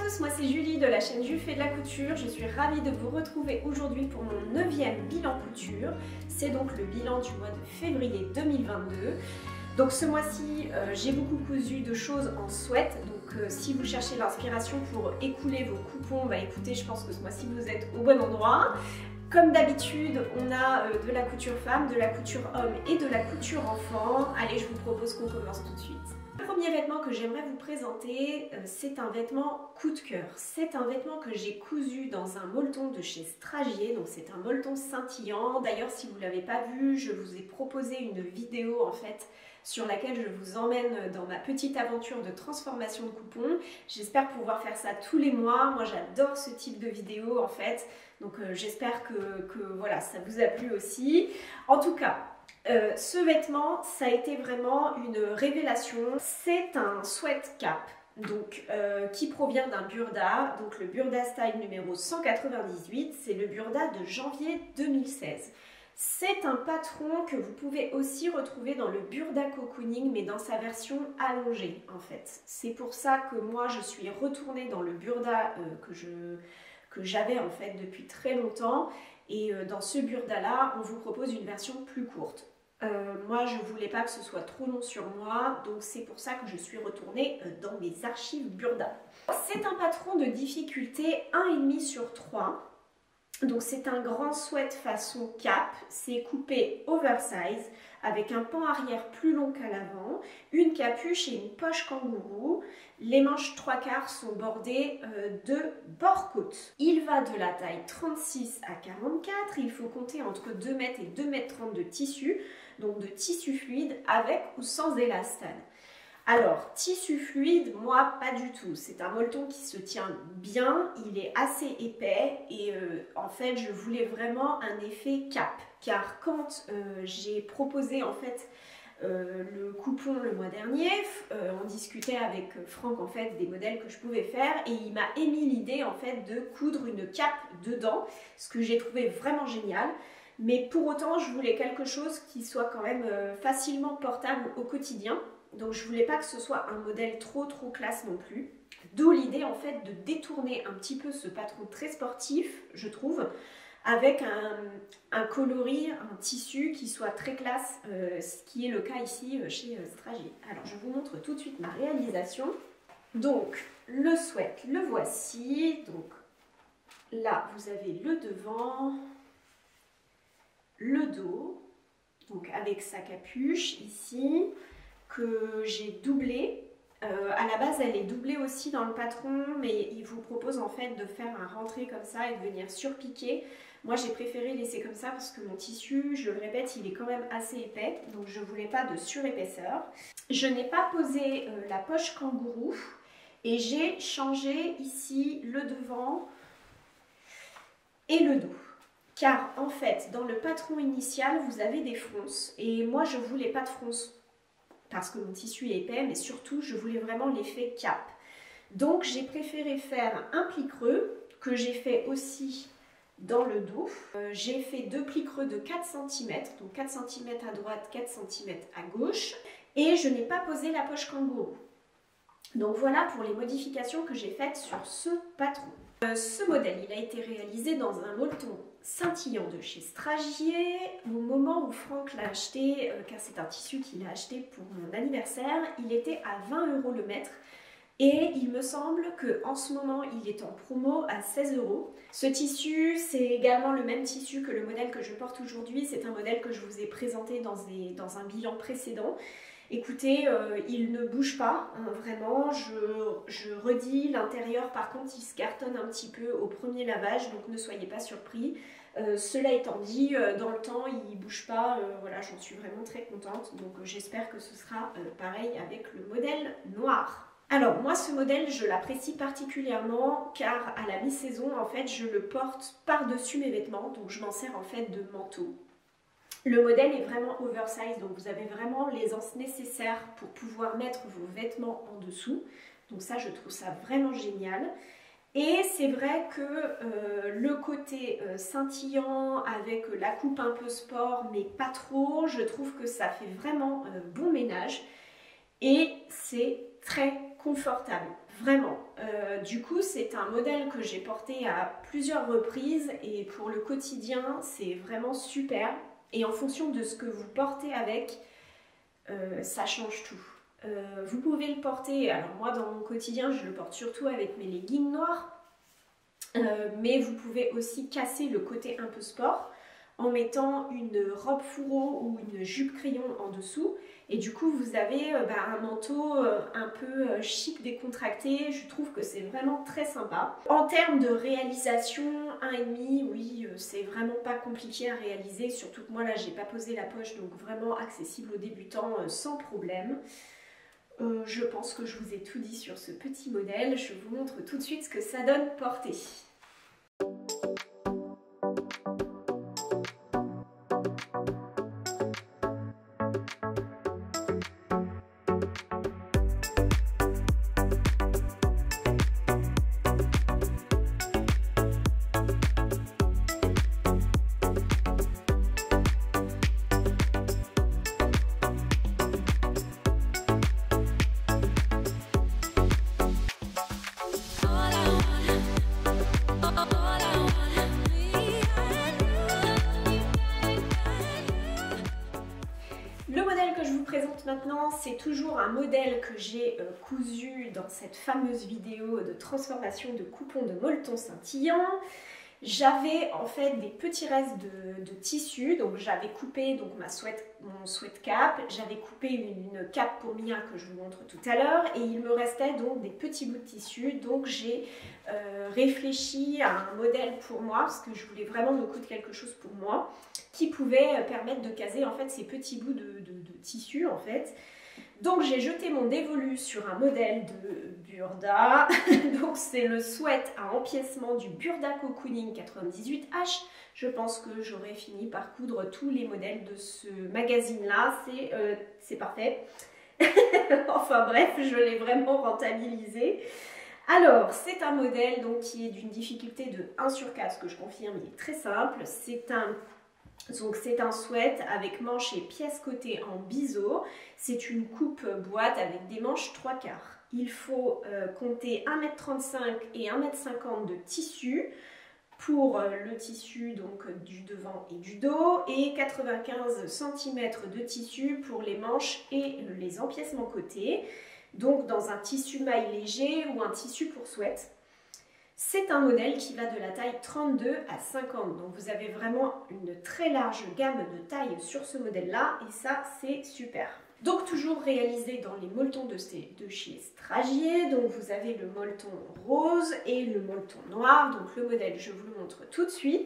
tous, moi c'est Julie de la chaîne Jules fait de la couture. Je suis ravie de vous retrouver aujourd'hui pour mon 9e bilan couture. C'est donc le bilan du mois de février 2022. Donc ce mois-ci, j'ai beaucoup cousu de choses en sweat. Donc si vous cherchez l'inspiration pour écouler vos coupons, bah écoutez, je pense que ce mois-ci vous êtes au bon endroit. Comme d'habitude, on a de la couture femme, de la couture homme et de la couture enfant. Allez, je vous propose qu'on commence tout de suite. Le premier vêtement que j'aimerais vous présenter, c'est un vêtement coup de cœur. C'est un vêtement que j'ai cousu dans un molleton de chez Stragier, donc c'est un molleton scintillant. D'ailleurs, si vous ne l'avez pas vu, je vous ai proposé une vidéo en fait sur laquelle je vous emmène dans ma petite aventure de transformation de coupons. J'espère pouvoir faire ça tous les mois. Moi, j'adore ce type de vidéo en fait, donc j'espère que voilà, ça vous a plu aussi. En tout cas, ce vêtement, ça a été vraiment une révélation. C'est un sweat cap donc, qui provient d'un burda, donc le Burda Style numéro 198, c'est le burda de janvier 2016. C'est un patron que vous pouvez aussi retrouver dans le burda cocooning, mais dans sa version allongée en fait. C'est pour ça que moi je suis retournée dans le burda que j'avais en fait depuis très longtemps. Et dans ce burda là, on vous propose une version plus courte. Moi je voulais pas que ce soit trop long sur moi, donc c'est pour ça que je suis retournée dans mes archives burda. C'est un patron de difficulté 1,5 sur 3. Donc c'est un grand sweat façon cap, c'est coupé oversize avec un pan arrière plus long qu'à l'avant, une capuche et une poche kangourou. Les manches 3/4 sont bordées de bord-côte. Il va de la taille 36 à 44, il faut compter entre 2 m et 2 m 30 de tissu, donc de tissu fluide avec ou sans élastane. Alors, tissu fluide, moi pas du tout. C'est un molleton qui se tient bien, il est assez épais et en fait je voulais vraiment un effet cap. Car quand j'ai proposé en fait le coupon le mois dernier, on discutait avec Franck en fait des modèles que je pouvais faire et il m'a émis l'idée en fait de coudre une cape dedans, ce que j'ai trouvé vraiment génial. Mais pour autant, je voulais quelque chose qui soit quand même facilement portable au quotidien. Donc je voulais pas que ce soit un modèle trop classe non plus. D'où l'idée en fait de détourner un petit peu ce patron très sportif, je trouve, avec un coloris, un tissu qui soit très classe, ce qui est le cas ici chez Stragier. Alors je vous montre tout de suite ma réalisation. Donc le sweat, le voici. Donc là vous avez le devant, le dos, donc avec sa capuche ici, que j'ai doublé. À la base elle est doublée aussi dans le patron, mais il vous propose en fait de faire un rentré comme ça et de venir surpiquer. Moi j'ai préféré laisser comme ça parce que mon tissu, je le répète, il est quand même assez épais, donc je voulais pas de surépaisseur. Je n'ai pas posé la poche kangourou et j'ai changé ici le devant et le dos. Car en fait dans le patron initial vous avez des fronces et moi je voulais pas de fronces parce que mon tissu est épais, mais surtout je voulais vraiment l'effet cap. Donc j'ai préféré faire un pli creux que j'ai fait aussi dans le dos. J'ai fait 2 plis creux de 4 cm, donc 4 cm à droite, 4 cm à gauche, et je n'ai pas posé la poche kangourou. Donc voilà pour les modifications que j'ai faites sur ce patron. Ce modèle, il a été réalisé dans un molleton scintillant de chez Stragier. Au moment où Franck l'a acheté, car c'est un tissu qu'il a acheté pour mon anniversaire, il était à 20 € le mètre. Et il me semble qu'en ce moment, il est en promo à 16 €. Ce tissu, c'est également le même tissu que le modèle que je porte aujourd'hui. C'est un modèle que je vous ai présenté dans un bilan précédent. Écoutez, il ne bouge pas, hein, vraiment, je redis, l'intérieur par contre il se cartonne un petit peu au premier lavage, donc ne soyez pas surpris. Cela étant dit, dans le temps il ne bouge pas, voilà, j'en suis vraiment très contente, donc j'espère que ce sera pareil avec le modèle noir. Alors moi ce modèle je l'apprécie particulièrement car à la mi-saison en fait je le porte par-dessus mes vêtements, donc je m'en sers en fait de manteau. Le modèle est vraiment oversize, donc vous avez vraiment l'aisance nécessaire pour pouvoir mettre vos vêtements en dessous. Donc ça, je trouve ça vraiment génial. Et c'est vrai que le côté scintillant avec la coupe un peu sport, mais pas trop, je trouve que ça fait vraiment bon ménage. Et c'est très confortable, vraiment. Du coup, c'est un modèle que j'ai porté à plusieurs reprises et pour le quotidien, c'est vraiment super. Et en fonction de ce que vous portez avec, ça change tout. Vous pouvez le porter, alors moi dans mon quotidien, je le porte surtout avec mes leggings noirs, mais vous pouvez aussi casser le côté un peu sport en mettant une robe fourreau ou une jupe crayon en dessous et du coup vous avez un manteau un peu chic décontracté. Je trouve que c'est vraiment très sympa. En termes de réalisation, 1,5, oui c'est vraiment pas compliqué à réaliser, surtout que moi là j'ai pas posé la poche, donc vraiment accessible aux débutants sans problème. Je pense que je vous ai tout dit sur ce petit modèle. Je vous montre tout de suite ce que ça donne porté. Maintenant, c'est toujours un modèle que j'ai cousu dans cette fameuse vidéo de transformation de coupons de molleton scintillant. J'avais en fait des petits restes de tissu, donc j'avais coupé donc mon sweat cap, j'avais coupé une cape pour Mia que je vous montre tout à l'heure et il me restait donc des petits bouts de tissu, donc j'ai réfléchi à un modèle pour moi parce que je voulais vraiment me coudre quelque chose pour moi qui pouvait permettre de caser en fait ces petits bouts de tissu en fait. Donc j'ai jeté mon dévolu sur un modèle de Burda, donc c'est le sweat à empiècement du Burda Cocooning 98H. Je pense que j'aurai fini par coudre tous les modèles de ce magazine là, c'est parfait. Enfin bref, je l'ai vraiment rentabilisé. Alors c'est un modèle donc, qui est d'une difficulté de 1/4, ce que je confirme, il est très simple. C'est un sweat avec manches et pièces côté en biseau. C'est une coupe boîte avec des manches 3/4. Il faut compter 1,35 m et 1,50 m de tissu pour le tissu donc du devant et du dos et 95 cm de tissu pour les manches et les empiècements côté. Donc dans un tissu maille léger ou un tissu pour sweat. C'est un modèle qui va de la taille 32 à 50, donc vous avez vraiment une très large gamme de taille sur ce modèle-là et ça c'est super. Donc toujours réalisé dans les molletons de chez Stragier, donc vous avez le molleton rose et le molleton noir, donc le modèle je vous le montre tout de suite.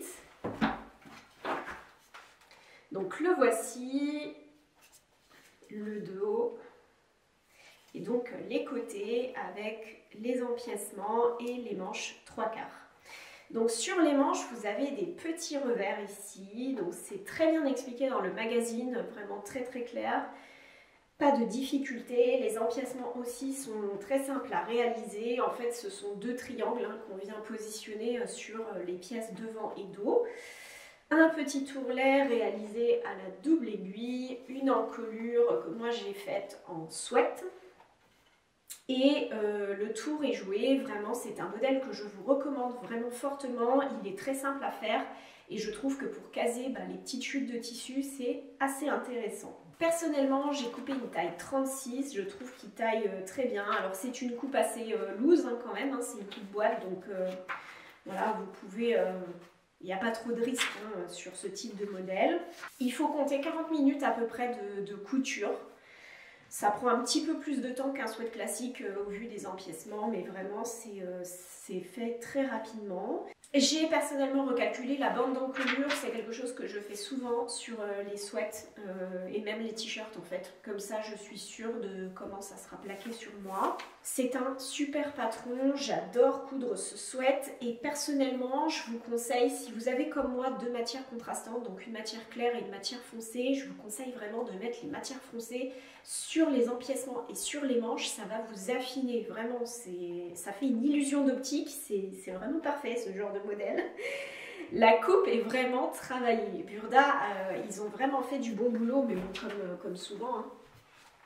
Donc le voici, le dos. Et donc les côtés avec les empiècements et les manches 3/4. Donc sur les manches, vous avez des petits revers ici. Donc c'est très bien expliqué dans le magazine, vraiment très clair. Pas de difficulté. Les empiècements aussi sont très simples à réaliser. En fait, ce sont deux triangles qu'on vient positionner sur les pièces devant et dos. Un petit tourlet réalisé à la double aiguille. Une encolure que moi j'ai faite en sweat. Et le tour est joué, vraiment c'est un modèle que je vous recommande vraiment fortement, il est très simple à faire et je trouve que pour caser les petites chutes de tissu c'est assez intéressant. Personnellement j'ai coupé une taille 36, je trouve qu'il taille très bien, alors c'est une coupe assez loose quand même, c'est une coupe boîte donc voilà vous pouvez... il n'y a pas trop de risque sur ce type de modèle. Il faut compter 40 minutes à peu près de couture. Ça prend un petit peu plus de temps qu'un sweat classique au vu des empiècements, mais vraiment c'est fait très rapidement. J'ai personnellement recalculé la bande d'encolure, c'est quelque chose que je fais souvent sur les sweats et même les t-shirts en fait. Comme ça je suis sûre de comment ça sera plaqué sur moi. C'est un super patron, j'adore coudre ce sweat et personnellement je vous conseille, si vous avez comme moi deux matières contrastantes, donc une matière claire et une matière foncée, je vous conseille vraiment de mettre les matières foncées sur les empiècements et sur les manches, ça va vous affiner, vraiment, ça fait une illusion d'optique, c'est vraiment parfait ce genre de modèle. La coupe est vraiment travaillée. Burda, ils ont vraiment fait du bon boulot, mais bon, comme souvent,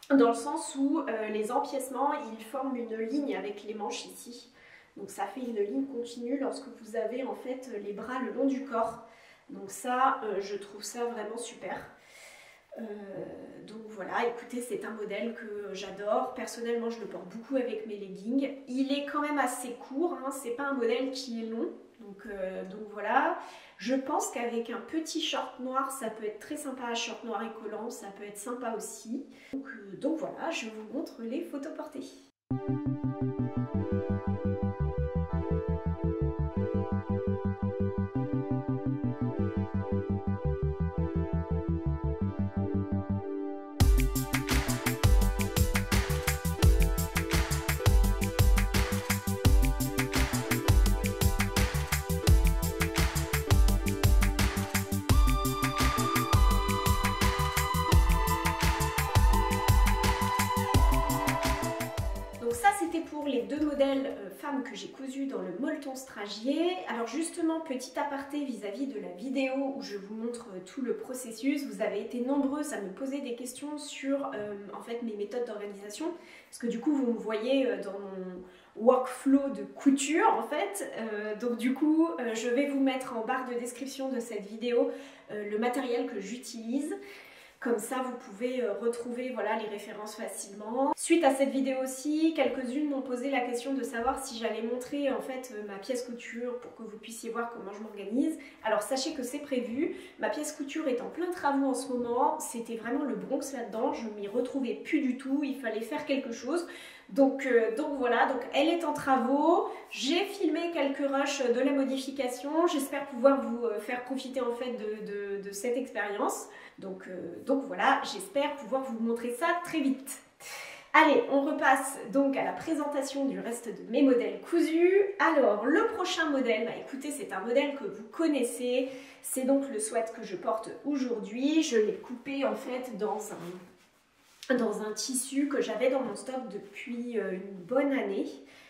dans le sens où les empiècements, ils forment une ligne avec les manches ici. Donc ça fait une ligne continue lorsque vous avez en fait les bras le long du corps. Donc ça, je trouve ça vraiment super. Donc voilà, écoutez, c'est un modèle que j'adore. Personnellement, je le porte beaucoup avec mes leggings. Il est quand même assez court, hein, c'est pas un modèle qui est long. Donc voilà, je pense qu'avec un petit short noir, ça peut être très sympa, un short noir et collant, ça peut être sympa aussi. Donc voilà, je vous montre les photos portées. C'était pour les deux modèles femmes que j'ai cousus dans le molleton stragier. Alors justement, petit aparté vis-à-vis de la vidéo où je vous montre tout le processus, vous avez été nombreux à me poser des questions sur en fait mes méthodes d'organisation, parce que du coup vous me voyez dans mon workflow de couture en fait, donc du coup je vais vous mettre en barre de description de cette vidéo le matériel que j'utilise. Comme ça, vous pouvez retrouver voilà, les références facilement. Suite à cette vidéo aussi, quelques-unes m'ont posé la question de savoir si j'allais montrer en fait ma pièce couture pour que vous puissiez voir comment je m'organise. Alors sachez que c'est prévu. Ma pièce couture est en plein travaux en ce moment. C'était vraiment le Bronx là-dedans. Je m'y retrouvais plus du tout. Il fallait faire quelque chose. Donc voilà, donc elle est en travaux. J'ai filmé quelques rushs de la modification. J'espère pouvoir vous faire profiter en fait de cette expérience. Donc voilà, j'espère pouvoir vous montrer ça très vite. Allez, on repasse donc à la présentation du reste de mes modèles cousus. Alors, le prochain modèle, bah écoutez, c'est un modèle que vous connaissez. C'est donc le sweat que je porte aujourd'hui. Je l'ai coupé en fait dans un tissu que j'avais dans mon stock depuis une bonne année.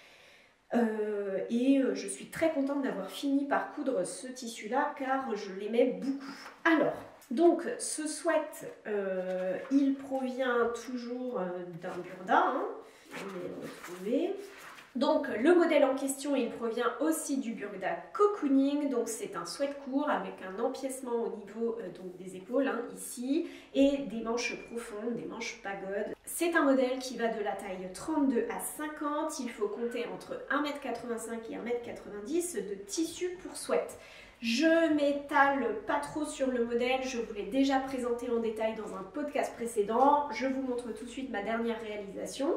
Et je suis très contente d'avoir fini par coudre ce tissu-là car je l'aimais beaucoup. Alors, donc ce sweat, il provient toujours d'un burda, hein, on l'a retrouvé. Donc le modèle en question, il provient aussi du burda cocooning, donc c'est un sweat court avec un empiècement au niveau donc des épaules, hein, ici, et des manches profondes, des manches pagode. C'est un modèle qui va de la taille 32 à 50, il faut compter entre 1,85 m et 1,90 m de tissu pour sweat. Je m'étale pas trop sur le modèle, je vous l'ai déjà présenté en détail dans un podcast précédent. Je vous montre tout de suite ma dernière réalisation.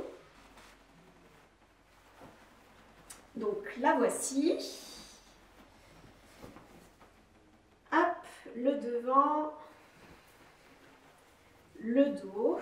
Donc la voici. Hop, le devant, le dos.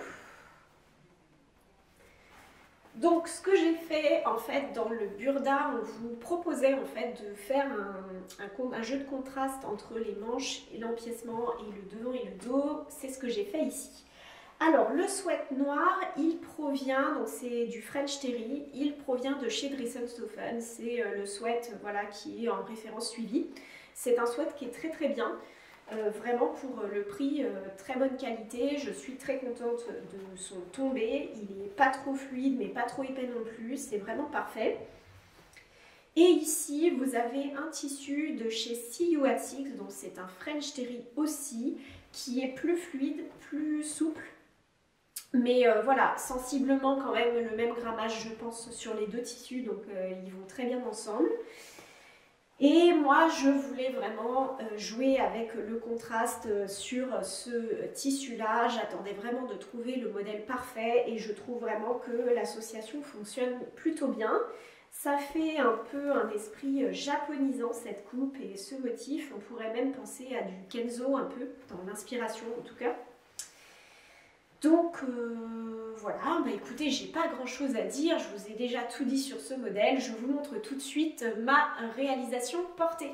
Donc ce que j'ai fait en fait dans le burda, on vous proposait en fait de faire un jeu de contraste entre les manches et l'empiècement et le devant et le dos. C'est ce que j'ai fait ici. Alors le sweat noir, il provient, donc c'est du French Terry, il provient de chez Dressenstoffen. C'est le sweat voilà, qui est en référence suivie. C'est un sweat qui est très très bien. Vraiment pour le prix, très bonne qualité, je suis très contente de son tombé, il n'est pas trop fluide mais pas trop épais non plus, c'est vraiment parfait. Et ici vous avez un tissu de chez See You at Six, donc c'est un French Terry aussi, qui est plus fluide, plus souple, mais voilà, sensiblement quand même le même grammage je pense sur les deux tissus, donc ils vont très bien ensemble. Et moi, je voulais vraiment jouer avec le contraste sur ce tissu-là. J'attendais vraiment de trouver le modèle parfait et je trouve vraiment que l'association fonctionne plutôt bien. Ça fait un peu un esprit japonisant cette coupe et ce motif. On pourrait même penser à du Kenzo un peu, dans l'inspiration en tout cas. Donc voilà, bah écoutez, j'ai pas grand chose à dire, je vous ai déjà tout dit sur ce modèle, je vous montre tout de suite ma réalisation portée.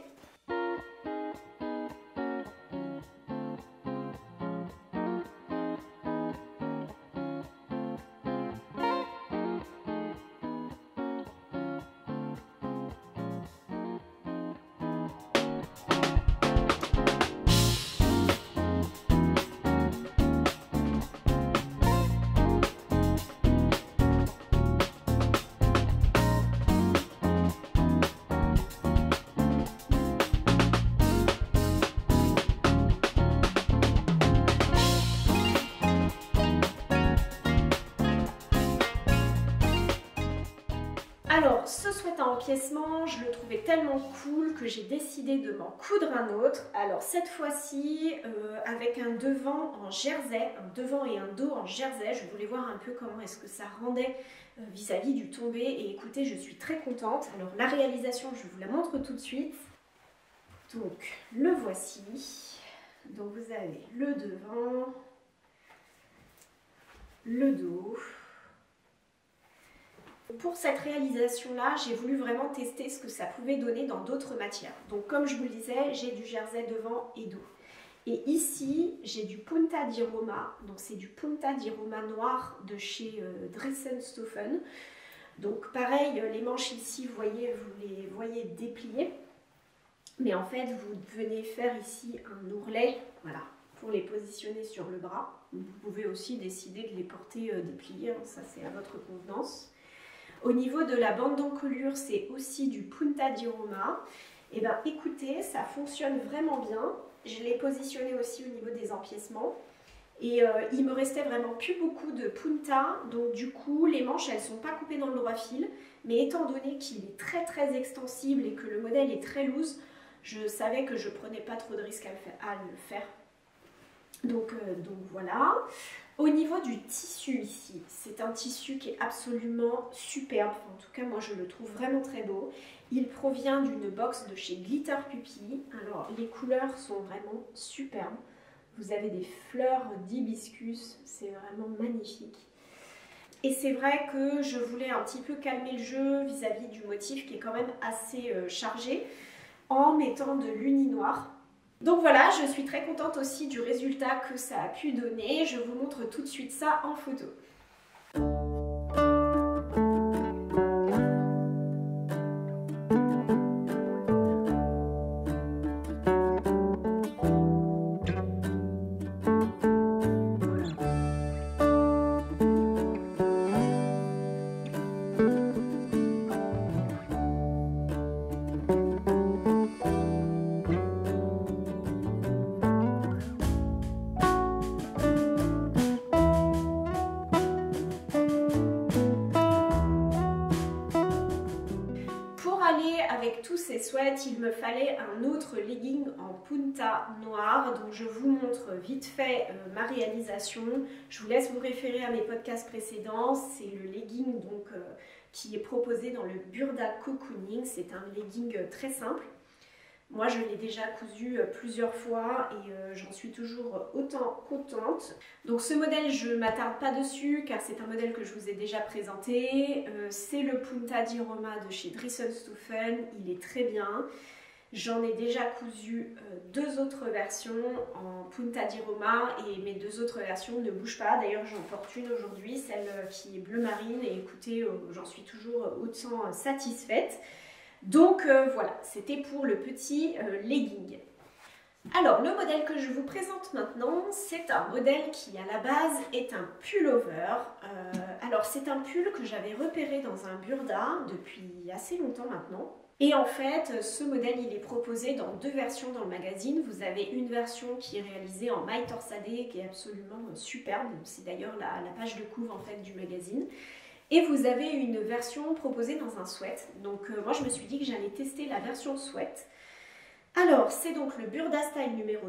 Alors, ce sweat à empiècement, je le trouvais tellement cool que j'ai décidé de m'en coudre un autre. Alors, cette fois-ci, avec un devant en jersey, un devant et un dos en jersey. Je voulais voir un peu comment est-ce que ça rendait vis-à-vis du tombé. Et écoutez, je suis très contente. Alors, la réalisation, je vous la montre tout de suite. Donc, le voici. Donc, vous avez le devant, le dos. Pour cette réalisation-là, j'ai voulu vraiment tester ce que ça pouvait donner dans d'autres matières. Donc comme je vous le disais, j'ai du jersey devant et dos. Et ici, j'ai du Punta di Roma. Donc c'est du Punta di Roma noir de chez Dressenstoffen. Donc pareil, les manches ici, vous les voyez dépliées. Mais en fait, vous venez faire ici un ourlet, voilà, pour les positionner sur le bras. Vous pouvez aussi décider de les porter dépliés, hein, ça c'est à votre convenance. Au niveau de la bande d'encolure, c'est aussi du Punta di Roma. Et bien écoutez, ça fonctionne vraiment bien. Je l'ai positionné aussi au niveau des empiècements. Et il me restait vraiment plus beaucoup de punta. Donc du coup, les manches, elles ne sont pas coupées dans le droit fil. Mais étant donné qu'il est très très extensible et que le modèle est très loose, je savais que je ne prenais pas trop de risques à le faire. Donc voilà. Au niveau du tissu ici, c'est un tissu qui est absolument superbe. En tout cas, moi je le trouve vraiment très beau. Il provient d'une box de chez Glitter Puppy. Alors les couleurs sont vraiment superbes. Vous avez des fleurs d'hibiscus, c'est vraiment magnifique. Et c'est vrai que je voulais un petit peu calmer le jeu vis-à-vis du motif qui est quand même assez chargé en mettant de l'uni noir. Donc voilà, je suis très contente aussi du résultat que ça a pu donner. Je vous montre tout de suite ça en photo. Avec tous ces sweats, il me fallait un autre legging en punta noir. Donc je vous montre vite fait ma réalisation. Je vous laisse vous référer à mes podcasts précédents. C'est le legging donc, qui est proposé dans le Burda Cocooning. C'est un legging très simple. Moi je l'ai déjà cousu plusieurs fois et j'en suis toujours autant contente. Donc ce modèle je ne m'attarde pas dessus car c'est un modèle que je vous ai déjà présenté. C'est le Punta di Roma de chez Dressenstoffen, il est très bien. J'en ai déjà cousu deux autres versions en Punta di Roma et mes deux autres versions ne bougent pas. D'ailleurs j'en porte une aujourd'hui, celle qui est bleu marine et écoutez j'en suis toujours autant satisfaite. Donc voilà, c'était pour le petit legging. Alors le modèle que je vous présente maintenant, c'est un modèle qui à la base est un pullover. Alors c'est un pull que j'avais repéré dans un Burda depuis assez longtemps maintenant. Et en fait, ce modèle il est proposé dans deux versions dans le magazine. Vous avez une version qui est réalisée en maille torsadée qui est absolument superbe. C'est d'ailleurs la page de couve en fait du magazine. Et vous avez une version proposée dans un sweat. Donc moi je me suis dit que j'allais tester la version sweat. Alors c'est donc le Burda Style numéro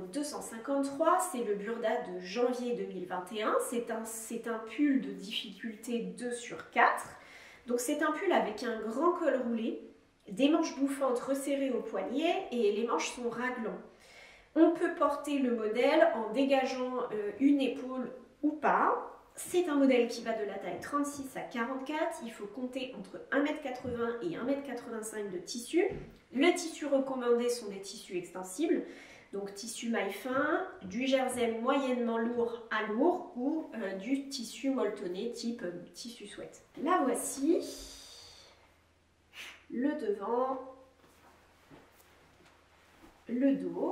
253, c'est le Burda de janvier 2021. C'est un pull de difficulté 2/4. Donc c'est un pull avec un grand col roulé, des manches bouffantes resserrées au poignet et les manches sont raglants. On peut porter le modèle en dégageant une épaule ou pas. C'est un modèle qui va de la taille 36 à 44, il faut compter entre 1,80 m et 1,85 m de tissu. Les tissus recommandés sont des tissus extensibles, donc tissu maille fin, du jersey moyennement lourd à lourd ou du tissu molletonné type tissu sweat. La voici, le devant, le dos.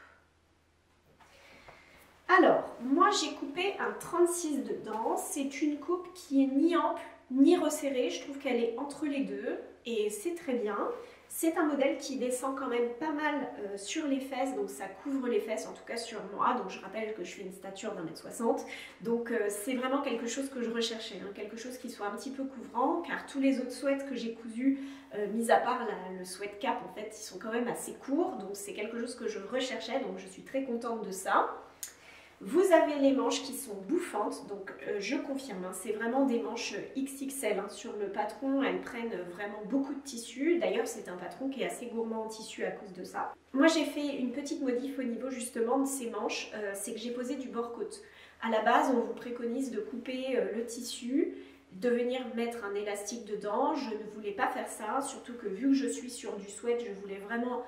Alors, moi j'ai coupé un 36 dedans, c'est une coupe qui est ni ample ni resserrée, je trouve qu'elle est entre les deux et c'est très bien. C'est un modèle qui descend quand même pas mal sur les fesses, donc ça couvre les fesses, en tout cas sur moi. Donc je rappelle que je fais une stature d'1m60, donc c'est vraiment quelque chose que je recherchais, hein, quelque chose qui soit un petit peu couvrant, car tous les autres sweats que j'ai cousus, mis à part le sweat cap, en fait, ils sont quand même assez courts, donc c'est quelque chose que je recherchais, donc je suis très contente de ça. Vous avez les manches qui sont bouffantes, donc je confirme, hein, c'est vraiment des manches XXL. Hein, sur le patron, elles prennent vraiment beaucoup de tissu. D'ailleurs, c'est un patron qui est assez gourmand en tissu à cause de ça. Moi, j'ai fait une petite modif au niveau justement de ces manches, c'est que j'ai posé du bord-côte. À la base, on vous préconise de couper le tissu, de venir mettre un élastique dedans. Je ne voulais pas faire ça, surtout que vu que je suis sur du sweat, je voulais vraiment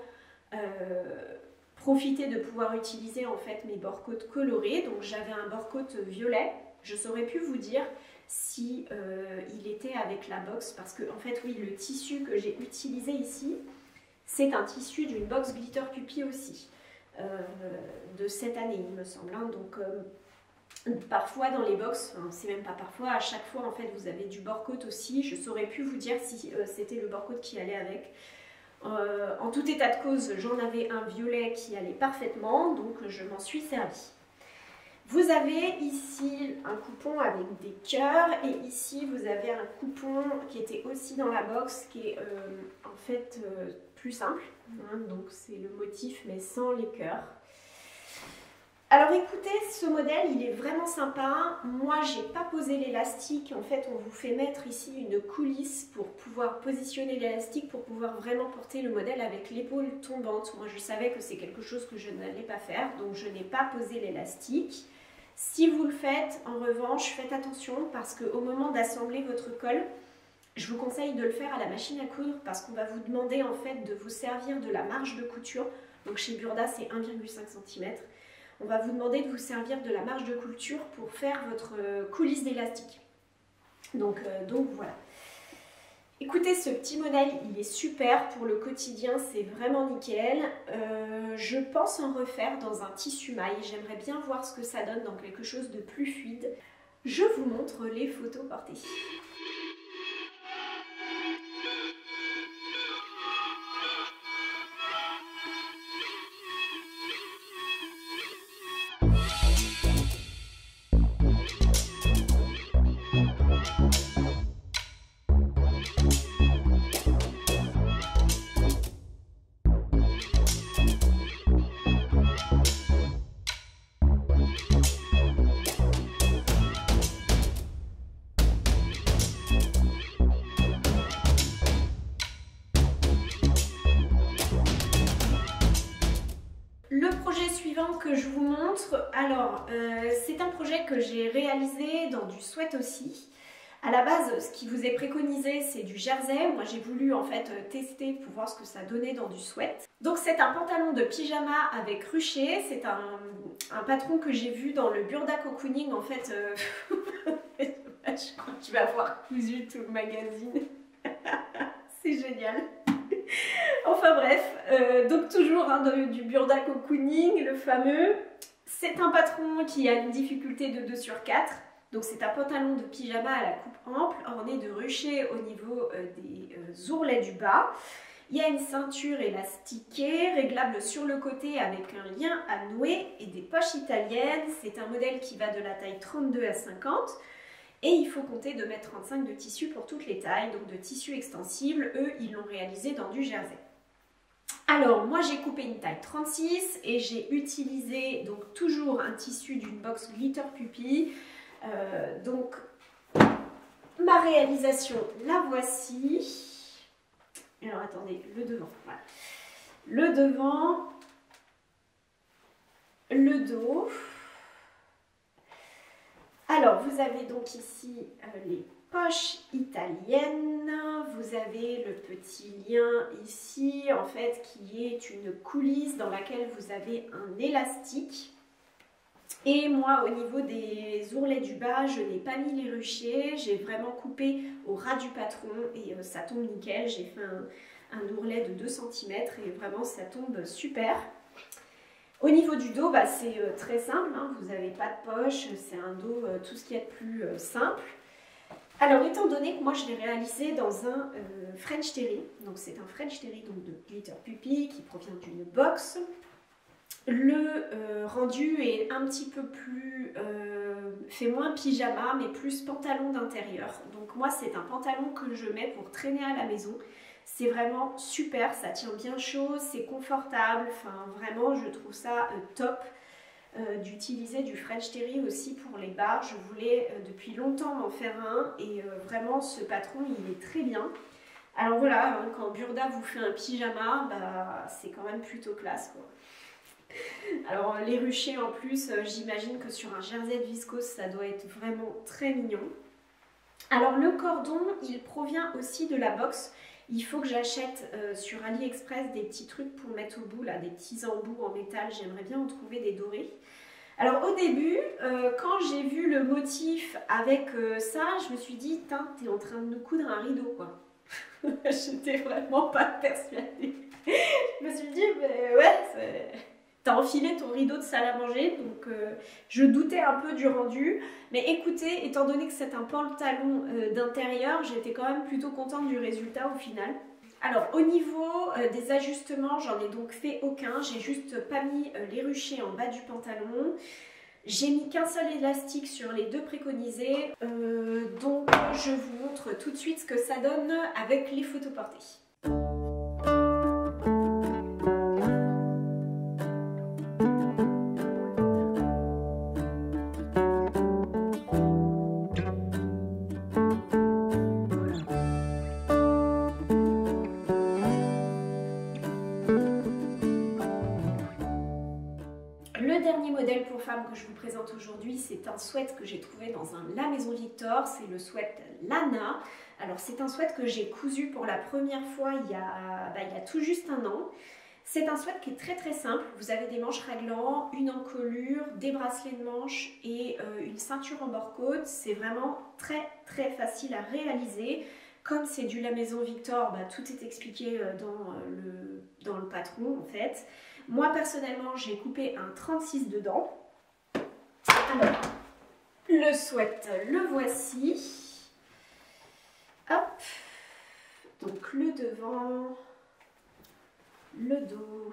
profiter de pouvoir utiliser en fait mes bord-côtes colorés. Donc j'avais un bord-côte violet. Je saurais plus vous dire si il était avec la box, parce que en fait oui, le tissu que j'ai utilisé ici, c'est un tissu d'une box Glitter Puppy aussi, de cette année il me semble. Hein. Donc parfois dans les box, enfin, c'est même pas parfois, à chaque fois en fait vous avez du bord-côte aussi. Je saurais plus vous dire si c'était le bord-côte qui allait avec. En tout état de cause, j'en avais un violet qui allait parfaitement, donc je m'en suis servi. Vous avez ici un coupon avec des cœurs et ici vous avez un coupon qui était aussi dans la box qui est en fait plus simple. Hein, donc c'est le motif mais sans les cœurs. Alors écoutez, ce modèle il est vraiment sympa. Moi j'ai pas posé l'élastique, en fait on vous fait mettre ici une coulisse pour pouvoir positionner l'élastique, pour pouvoir vraiment porter le modèle avec l'épaule tombante. Moi je savais que c'est quelque chose que je n'allais pas faire, donc je n'ai pas posé l'élastique. Si vous le faites, en revanche, faites attention parce qu'au moment d'assembler votre col, je vous conseille de le faire à la machine à coudre parce qu'on va vous demander en fait de vous servir de la marge de couture. Donc chez Burda c'est 1,5 cm. On va vous demander de vous servir de la marge de couture pour faire votre coulisse d'élastique. Donc voilà. Écoutez, ce petit modèle, il est super pour le quotidien, c'est vraiment nickel. Je pense en refaire dans un tissu maille. J'aimerais bien voir ce que ça donne dans quelque chose de plus fluide. Je vous montre les photos portées. Le projet suivant que je vous montre, alors c'est un projet que j'ai réalisé dans du sweat aussi. À la base, ce qui vous est préconisé, c'est du jersey. Moi, j'ai voulu en fait tester pour voir ce que ça donnait dans du sweat. Donc c'est un pantalon de pyjama avec ruché. C'est un patron que j'ai vu dans le Burda Cocooning en fait. Je crois que tu vas avoir cousu tout le magazine. C'est génial. Enfin bref, donc toujours hein, du Burda Cocooning, le fameux. C'est un patron qui a une difficulté de 2/4. Donc c'est un pantalon de pyjama à la coupe ample, orné de ruchers au niveau des ourlets du bas. Il y a une ceinture élastiquée, réglable sur le côté avec un lien à nouer et des poches italiennes. C'est un modèle qui va de la taille 32 à 50. Et il faut compter 2,35 m de tissu pour toutes les tailles, donc de tissu extensible. Eux, ils l'ont réalisé dans du jersey. Alors, moi j'ai coupé une taille 36 et j'ai utilisé donc toujours un tissu d'une box Glitter Puppy. Donc, ma réalisation, la voici. Alors, attendez, le devant. Voilà. Le devant, le dos. Alors, vous avez donc ici les poches italiennes. Vous avez le petit lien ici, en fait, qui est une coulisse dans laquelle vous avez un élastique. Et moi, au niveau des ourlets du bas, je n'ai pas mis les ruchers. J'ai vraiment coupé au ras du patron et ça tombe nickel. J'ai fait un ourlet de 2 cm et vraiment, ça tombe super. Au niveau du dos, bah, c'est très simple, hein. Vous n'avez pas de poche, c'est un dos tout ce qu'il y a de plus simple. Alors étant donné que moi je l'ai réalisé dans un French Terry, donc c'est un French Terry donc de Glitter Puppy qui provient d'une box. Le rendu est un petit peu plus, fait moins pyjama mais plus pantalon d'intérieur. Donc moi c'est un pantalon que je mets pour traîner à la maison. C'est vraiment super, ça tient bien chaud, c'est confortable, enfin vraiment je trouve ça top. D'utiliser du French Terry aussi pour les bars. Je voulais depuis longtemps m'en faire un et vraiment ce patron il est très bien. Alors voilà, hein, quand Burda vous fait un pyjama, bah, c'est quand même plutôt classe quoi. Alors les ruchers en plus, j'imagine que sur un jersey de viscose ça doit être vraiment très mignon. Alors le cordon il provient aussi de la box. Il faut que j'achète sur AliExpress des petits trucs pour mettre au bout, là, des petits embouts en métal. J'aimerais bien en trouver des dorés. Alors au début, quand j'ai vu le motif avec ça, je me suis dit, t'es en train de nous coudre un rideau, quoi. J'étais vraiment pas persuadée. Je me suis dit, mais ouais, t'as enfilé ton rideau de salle à manger, donc je doutais un peu du rendu. Mais écoutez, étant donné que c'est un pantalon d'intérieur, j'étais quand même plutôt contente du résultat au final. Alors au niveau des ajustements, j'en ai donc fait aucun. J'ai juste pas mis les ruchers en bas du pantalon. J'ai mis qu'un seul élastique sur les deux préconisés. Donc je vous montre tout de suite ce que ça donne avec les photos portées. Le dernier modèle pour femme que je vous présente aujourd'hui, c'est un sweat que j'ai trouvé dans un La Maison Victor, c'est le sweat Lana. Alors c'est un sweat que j'ai cousu pour la première fois il y a tout juste un an. C'est un sweat qui est très simple, vous avez des manches raglants, une encolure, des bracelets de manches et une ceinture en bord-côte. C'est vraiment très facile à réaliser. Comme c'est du La Maison Victor, tout est expliqué dans le patron en fait. Moi personnellement j'ai coupé un 36 dedans. Alors le sweat le voici. Hop. Donc le devant, le dos.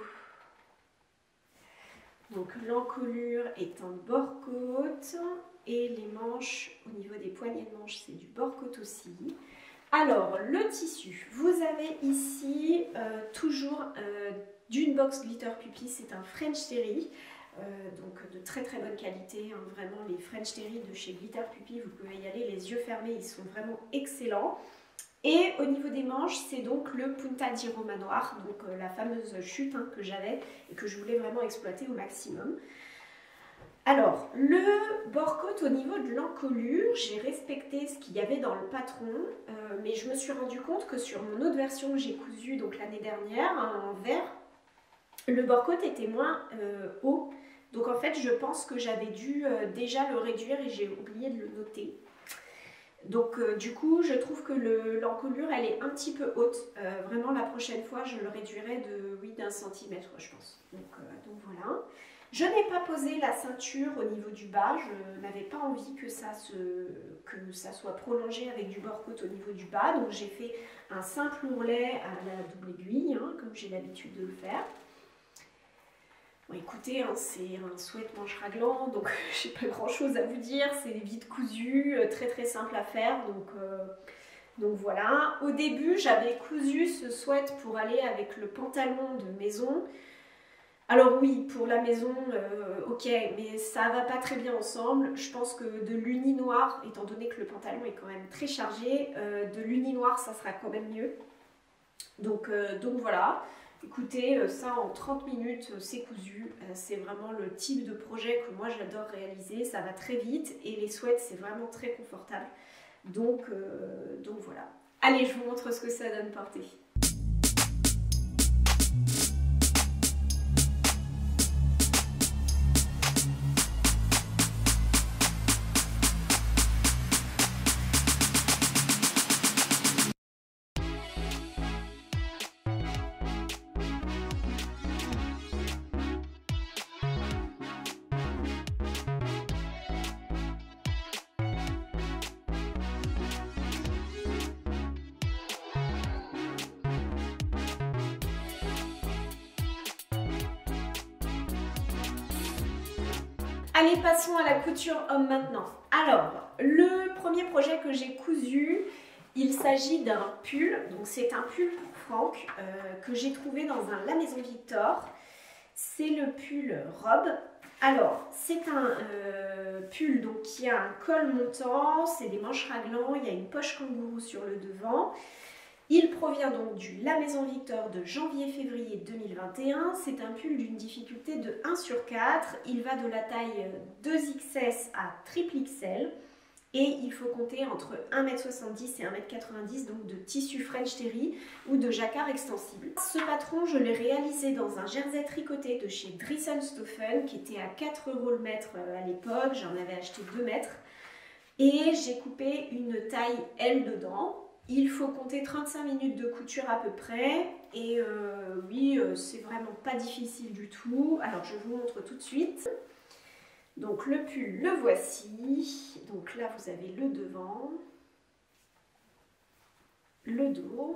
Donc l'encolure est en bord-côte et les manches au niveau des poignées de manches c'est du bord-côte aussi. Alors le tissu, vous avez ici toujours d'une box Glitter Puppy, c'est un French Terry, donc de très bonne qualité, hein, vraiment les French Terry de chez Glitter Puppy, vous pouvez y aller les yeux fermés, ils sont vraiment excellents. Et au niveau des manches, c'est donc le Punta di Roma noir, donc la fameuse chute hein, que j'avais et que je voulais vraiment exploiter au maximum. Alors, le bord-côte au niveau de l'encolure, j'ai respecté ce qu'il y avait dans le patron, mais je me suis rendu compte que sur mon autre version que j'ai cousue donc l'année dernière, hein, en vert, le bord-côte était moins haut. Donc en fait, je pense que j'avais dû déjà le réduire et j'ai oublié de le noter. Donc du coup, je trouve que l'encolure, elle est un petit peu haute. Vraiment, la prochaine fois, je le réduirai d'un centimètre, je pense. Donc voilà. Je n'ai pas posé la ceinture au niveau du bas. Je n'avais pas envie que ça soit prolongé avec du bord-côte au niveau du bas. Donc j'ai fait un simple ourlet à la double aiguille, hein, comme j'ai l'habitude de le faire. Bon, écoutez, hein, c'est un sweat manche raglant, donc j'ai pas grand chose à vous dire, c'est vite cousu, très simple à faire, donc voilà. Au début, j'avais cousu ce sweat pour aller avec le pantalon de maison. Alors oui, pour la maison, ok, mais ça va pas très bien ensemble. Je pense que de l'uni noir, étant donné que le pantalon est quand même très chargé, de l'uni noir, ça sera quand même mieux. Donc voilà. Écoutez, ça en 30 minutes, c'est cousu. C'est vraiment le type de projet que moi j'adore réaliser. Ça va très vite et les sweats, c'est vraiment très confortable. Donc voilà. Allez, je vous montre ce que ça donne porté. Allez, passons à la couture homme maintenant. Alors, le premier projet que j'ai cousu, il s'agit d'un pull. Donc c'est un pull pour Franck que j'ai trouvé dans un La Maison Victor. C'est le pull robe. Alors, c'est un pull donc, qui a un col montant, c'est des manches raglan, il y a une poche kangourou sur le devant. Il provient donc du La Maison Victor de janvier-février 2021. C'est un pull d'une difficulté de 1/4. Il va de la taille 2XS à XXL. Et il faut compter entre 1,70 m et 1,90 m, donc de tissu French Terry ou de jacquard extensible. Ce patron, je l'ai réalisé dans un jersey tricoté de chez Drissenstoffen qui était à 4 € le mètre à l'époque. J'en avais acheté 2 mètres. Et j'ai coupé une taille L dedans. Il faut compter 35 minutes de couture à peu près. Et oui, c'est vraiment pas difficile du tout. Alors je vous montre tout de suite. Donc le pull, le voici. Donc là, vous avez le devant, le dos.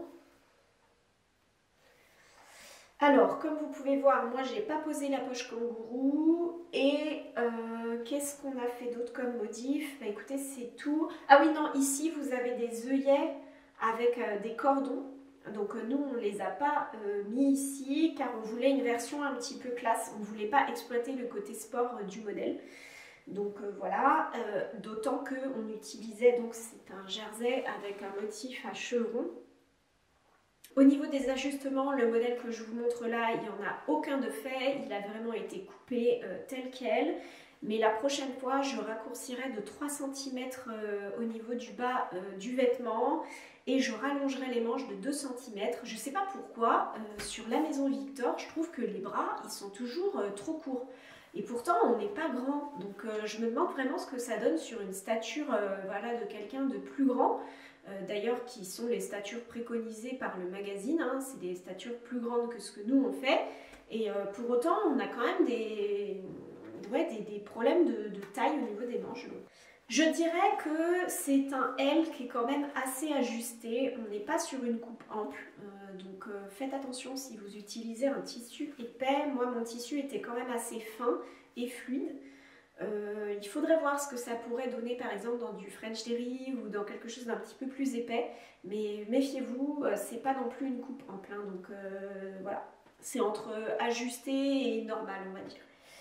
Alors, comme vous pouvez voir, moi, j'ai pas posé la poche kangourou. Et qu'est-ce qu'on a fait d'autre comme modif? Bah écoutez, c'est tout. Ah oui, non, ici, vous avez des œillets avec des cordons. Donc nous, on ne les a pas mis ici car on voulait une version un petit peu classe. On ne voulait pas exploiter le côté sport du modèle. Donc voilà, d'autant qu'on utilisait, donc c'est un jersey avec un motif à chevron. Au niveau des ajustements, le modèle que je vous montre là, il n'y en a aucun de fait. Il a vraiment été coupé tel quel. Mais la prochaine fois, je raccourcirai de 3 cm au niveau du bas du vêtement et je rallongerai les manches de 2 cm. Je ne sais pas pourquoi, sur La Maison Victor, je trouve que les bras, ils sont toujours trop courts. Et pourtant, on n'est pas grand. Donc, je me demande vraiment ce que ça donne sur une stature voilà, de quelqu'un de plus grand. D'ailleurs, qui sont les statures préconisées par le magazine. Hein. C'est des statures plus grandes que ce que nous, on fait. Et pour autant, on a quand même des problèmes de taille au niveau des manches. Donc, je dirais que c'est un L qui est quand même assez ajusté. On n'est pas sur une coupe ample. Donc faites attention si vous utilisez un tissu épais. Moi, mon tissu était quand même assez fin et fluide. Il faudrait voir ce que ça pourrait donner par exemple dans du French Terry ou dans quelque chose d'un petit peu plus épais. Mais méfiez-vous, c'est pas non plus une coupe ample. Hein. Donc voilà, c'est entre ajusté et normal, on va dire.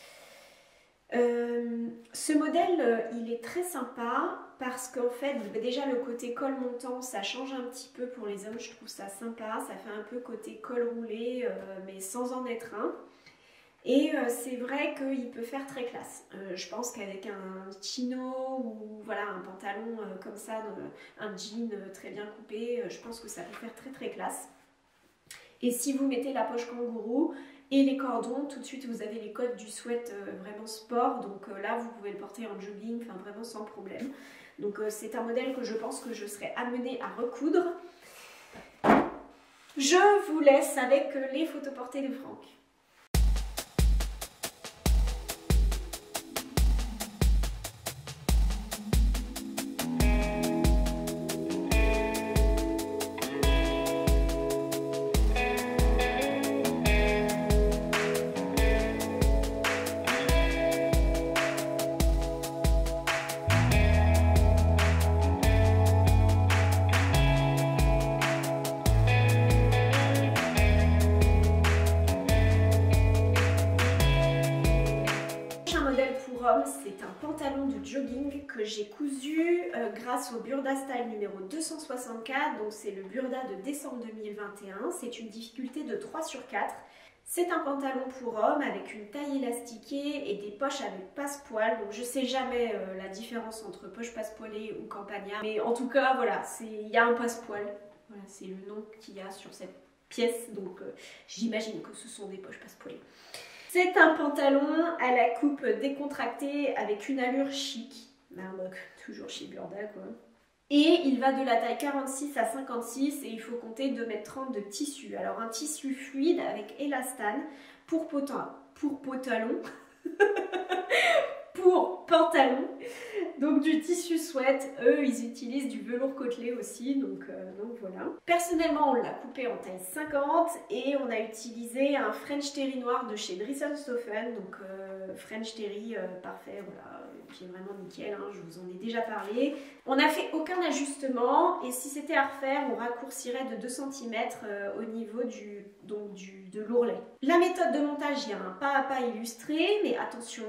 Ce modèle, il est très sympa parce qu'en fait, déjà le côté col montant, ça change un petit peu pour les hommes, je trouve ça sympa, ça fait un peu côté col roulé, mais sans en être un. Et c'est vrai qu'il peut faire très classe. Je pense qu'avec un chino ou voilà, un pantalon comme ça, un jean très bien coupé, je pense que ça peut faire très très classe. Et si vous mettez la poche kangourou et les cordons, tout de suite vous avez les codes du sweat vraiment sport. Donc là, vous pouvez le porter en jogging, enfin vraiment sans problème. Donc c'est un modèle que je pense que je serai amenée à recoudre. Je vous laisse avec les photos portées de Franck. C'est un pantalon de jogging que j'ai cousu grâce au Burda Style numéro 264, donc c'est le Burda de décembre 2021, c'est une difficulté de 3/4. C'est un pantalon pour homme avec une taille élastiquée et des poches avec passe-poil, donc je sais jamais la différence entre poche passe-poilée ou campagnard, mais en tout cas voilà, il y a un passe-poil, voilà, c'est le nom qu'il y a sur cette pièce, donc j'imagine que ce sont des poches passe-poilées. C'est un pantalon à la coupe décontractée avec une allure chic. Toujours chez Burda quoi. Et il va de la taille 46 à 56 et il faut compter 2,30 m de tissu. Alors un tissu fluide avec élastane pour pantalon. Pour pantalon. Donc du tissu sweat, eux ils utilisent du velours côtelé aussi, donc voilà. Personnellement on l'a coupé en taille 50 et on a utilisé un French Terry noir de chez Dressenstoffen, donc French Terry parfait, voilà, qui est vraiment nickel, hein, je vous en ai déjà parlé. On n'a fait aucun ajustement et si c'était à refaire, on raccourcirait de 2 cm au niveau de l'ourlet. La méthode de montage, il y a un pas à pas illustré, mais attention,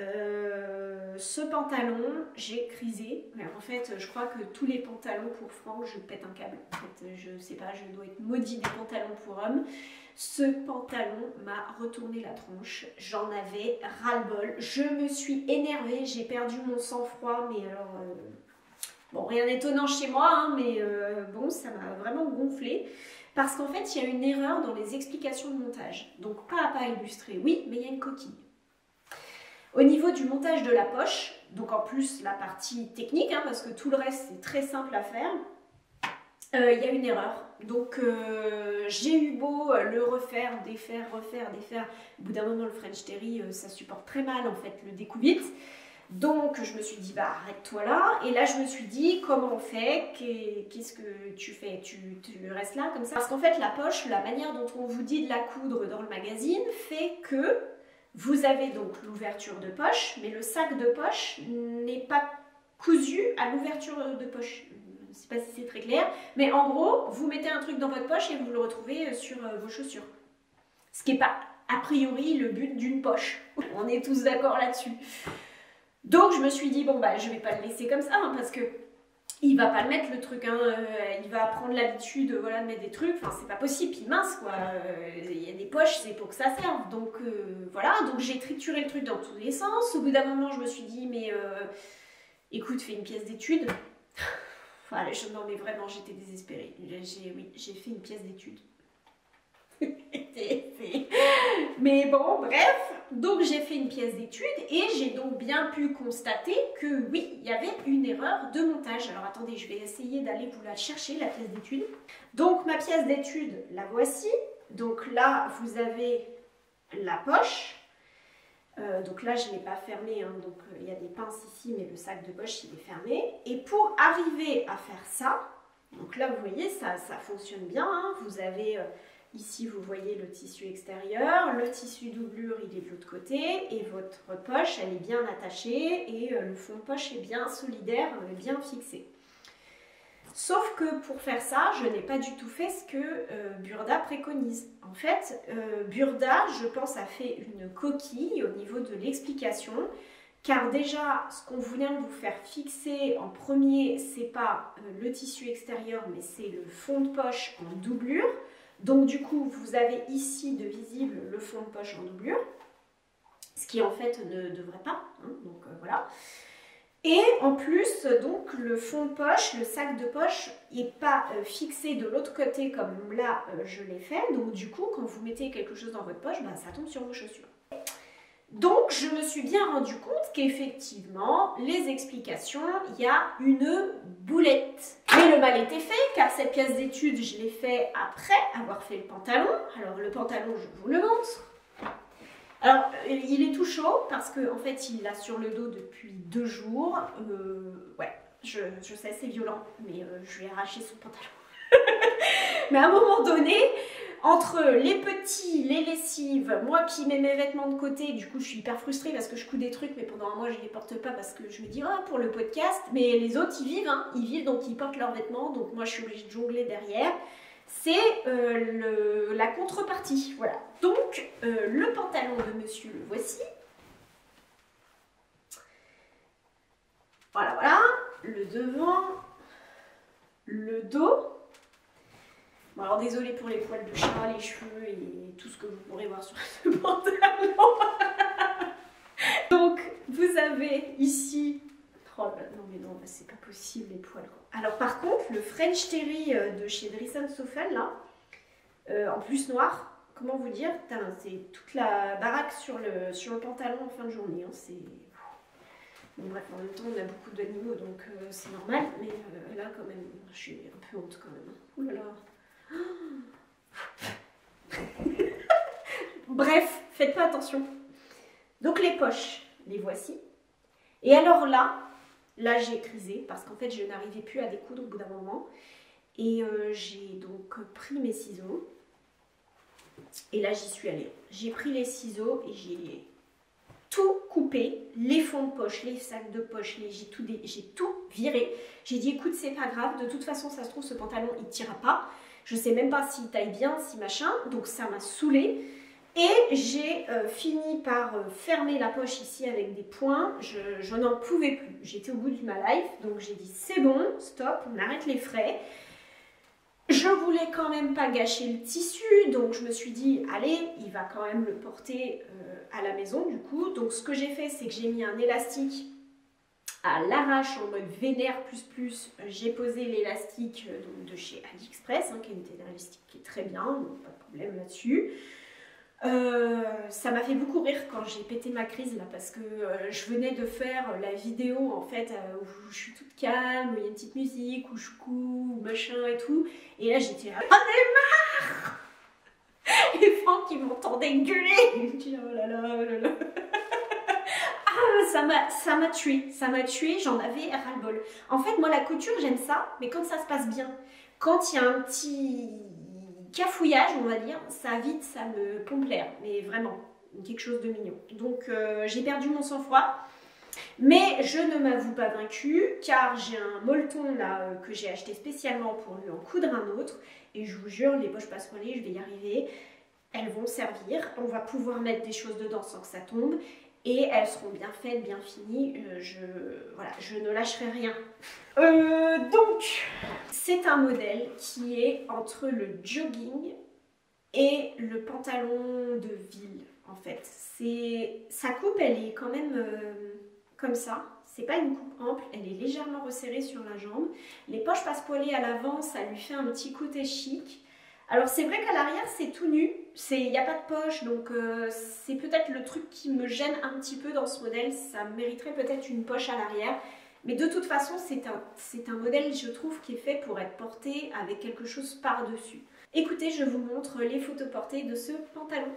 ce pantalon, j'ai crisé. En fait, je crois que tous les pantalons pour Franck, je pète un câble. En fait, je sais pas, je dois être maudit des pantalons pour hommes. Ce pantalon m'a retourné la tronche. J'en avais ras-le-bol. Je me suis énervée, j'ai perdu mon sang-froid, mais alors... bon, rien d'étonnant chez moi, hein, mais bon, ça m'a vraiment gonflé. Parce qu'en fait, il y a une erreur dans les explications de montage. Donc, pas à pas illustré, oui, mais il y a une coquille. Au niveau du montage de la poche, donc en plus la partie technique, hein, parce que tout le reste c'est très simple à faire, il y a une erreur. Donc j'ai eu beau le refaire, défaire, refaire, défaire. Au bout d'un moment, le French Terry, ça supporte très mal en fait le découvite. Donc je me suis dit, bah arrête-toi là. Et là je me suis dit, comment on fait? Qu'est-ce que tu fais? Tu restes là comme ça? Parce qu'en fait la poche, la manière dont on vous dit de la coudre dans le magazine fait que vous avez donc l'ouverture de poche, mais le sac de poche n'est pas cousu à l'ouverture de poche. Je ne sais pas si c'est très clair, mais en gros, vous mettez un truc dans votre poche et vous le retrouvez sur vos chaussures. Ce qui n'est pas a priori le but d'une poche. On est tous d'accord là-dessus. Donc je me suis dit, bon bah je vais pas le laisser comme ça, hein, parce que il va pas le mettre le truc, hein, il va prendre l'habitude voilà, de mettre des trucs, enfin c'est pas possible, il est mince quoi, il y a des poches, c'est pour que ça serve, donc voilà, donc j'ai trituré le truc dans tous les sens. Au bout d'un moment je me suis dit, mais écoute, fais une pièce d'étude. Voilà, non mais vraiment j'étais désespérée, oui, j'ai fait une pièce d'étude. Mais bon, bref, donc j'ai fait une pièce d'étude et j'ai donc bien pu constater que oui, il y avait une erreur de montage. Alors attendez, je vais essayer d'aller vous la chercher, la pièce d'étude. Donc ma pièce d'étude, la voici. Donc là, vous avez la poche. Donc là, je ne l'ai pas fermée, hein, donc il y a des pinces ici, mais le sac de poche, il est fermé. Et pour arriver à faire ça, donc là, vous voyez, ça fonctionne bien. Hein, vous avez... ici, vous voyez le tissu extérieur, le tissu doublure, il est de l'autre côté, et votre poche, elle est bien attachée, et le fond de poche est bien solidaire, bien fixé. Sauf que pour faire ça, je n'ai pas du tout fait ce que Burda préconise. En fait, Burda, je pense, a fait une coquille au niveau de l'explication, car déjà, ce qu'on vient de vous faire fixer en premier, c'est pas le tissu extérieur, mais c'est le fond de poche en doublure. Donc du coup, vous avez ici de visible le fond de poche en doublure, ce qui en fait ne devrait pas, hein, donc voilà. Et en plus, donc le fond de poche, le sac de poche n'est pas fixé de l'autre côté comme là je l'ai fait. Donc du coup, quand vous mettez quelque chose dans votre poche, bah, ça tombe sur vos chaussures. Donc je me suis bien rendu compte qu'effectivement, les explications, il y a une boulette. Mais le mal était fait, car cette pièce d'étude, je l'ai fait après avoir fait le pantalon. Alors le pantalon, je vous le montre. Alors, il est tout chaud parce qu'en fait, il l'a sur le dos depuis 2 jours. Ouais, je sais, c'est violent, mais je lui ai arraché son pantalon. Mais à un moment donné, entre les petits, les lessives, moi qui mets mes vêtements de côté, du coup, je suis hyper frustrée parce que je couds des trucs, mais pendant un mois, je ne les porte pas parce que je me dis, ah, pour le podcast, mais les autres, ils vivent, hein, donc ils portent leurs vêtements, donc moi, je suis obligée de jongler derrière. C'est la contrepartie, voilà. Donc, le pantalon de monsieur, le voici. Voilà, voilà. Le devant, le dos. Bon, alors, désolée pour les poils de chat, les cheveux et tout ce que vous pourrez voir sur ce pantalon. Donc, vous avez ici... Oh là, non mais non, c'est pas possible les poils. Alors par contre, le French Terry de chez Dressenstoffen, là, en plus noir, comment vous dire, c'est toute la baraque sur le pantalon en fin de journée. Hein, bon bref, en même temps, on a beaucoup d'animaux, donc c'est normal, mais là quand même, je suis un peu honte quand même. Ouh là là. Bref, faites pas attention. Donc les poches, les voici. Et alors là j'ai crisé parce qu'en fait je n'arrivais plus à découdre au bout d'un moment. Et j'ai donc pris mes ciseaux. Et là j'y suis allée. J'ai pris les ciseaux et j'ai tout coupé, les fonds de poche, les sacs de poche, j'ai tout viré. J'ai dit écoute c'est pas grave, de toute façon ça se trouve ce pantalon il tira pas. Je sais même pas s'il taille bien, si machin, donc ça m'a saoulée. Et j'ai fini par fermer la poche ici avec des points, je n'en pouvais plus. J'étais au bout de ma life, donc j'ai dit c'est bon, stop, on arrête les frais. Je voulais quand même pas gâcher le tissu, donc je me suis dit, allez, il va quand même le porter à la maison du coup. Donc ce que j'ai fait, c'est que j'ai mis un élastique à l'arrache en mode vénère plus. J'ai posé l'élastique de chez AliExpress, hein, qui est un élastique qui est très bien, donc pas de problème là-dessus. Ça m'a fait beaucoup rire quand j'ai pété ma crise là parce que je venais de faire la vidéo en fait où je suis toute calme, où il y a une petite musique, où je couds, machin et tout, et là j'étais là, j'en ai marre. Et Franck il m'entendait gueuler, il me dit oh là là, oh là là. Ah, ça m'a tué, j'en avais ras-le-bol. En fait moi la couture j'aime ça, mais quand ça se passe bien, quand il y a un petit cafouillage on va dire, ça vite ça me pompe l'air, mais vraiment quelque chose de mignon. Donc j'ai perdu mon sang-froid, mais je ne m'avoue pas vaincue car j'ai un molleton là que j'ai acheté spécialement pour lui en coudre un autre, et je vous jure les poches passerollées je vais y arriver, elles vont servir, on va pouvoir mettre des choses dedans sans que ça tombe et elles seront bien faites, bien finies, voilà, je ne lâcherai rien. Donc, c'est un modèle qui est entre le jogging et le pantalon de ville, en fait. Sa coupe, elle est quand même comme ça. C'est pas une coupe ample, elle est légèrement resserrée sur la jambe. Les poches passe-poilées à l'avant, ça lui fait un petit côté chic. Alors c'est vrai qu'à l'arrière c'est tout nu, il n'y a pas de poche, donc c'est peut-être le truc qui me gêne un petit peu dans ce modèle, ça mériterait peut-être une poche à l'arrière, mais de toute façon c'est un modèle je trouve qui est fait pour être porté avec quelque chose par-dessus. Écoutez, je vous montre les photos portées de ce pantalon.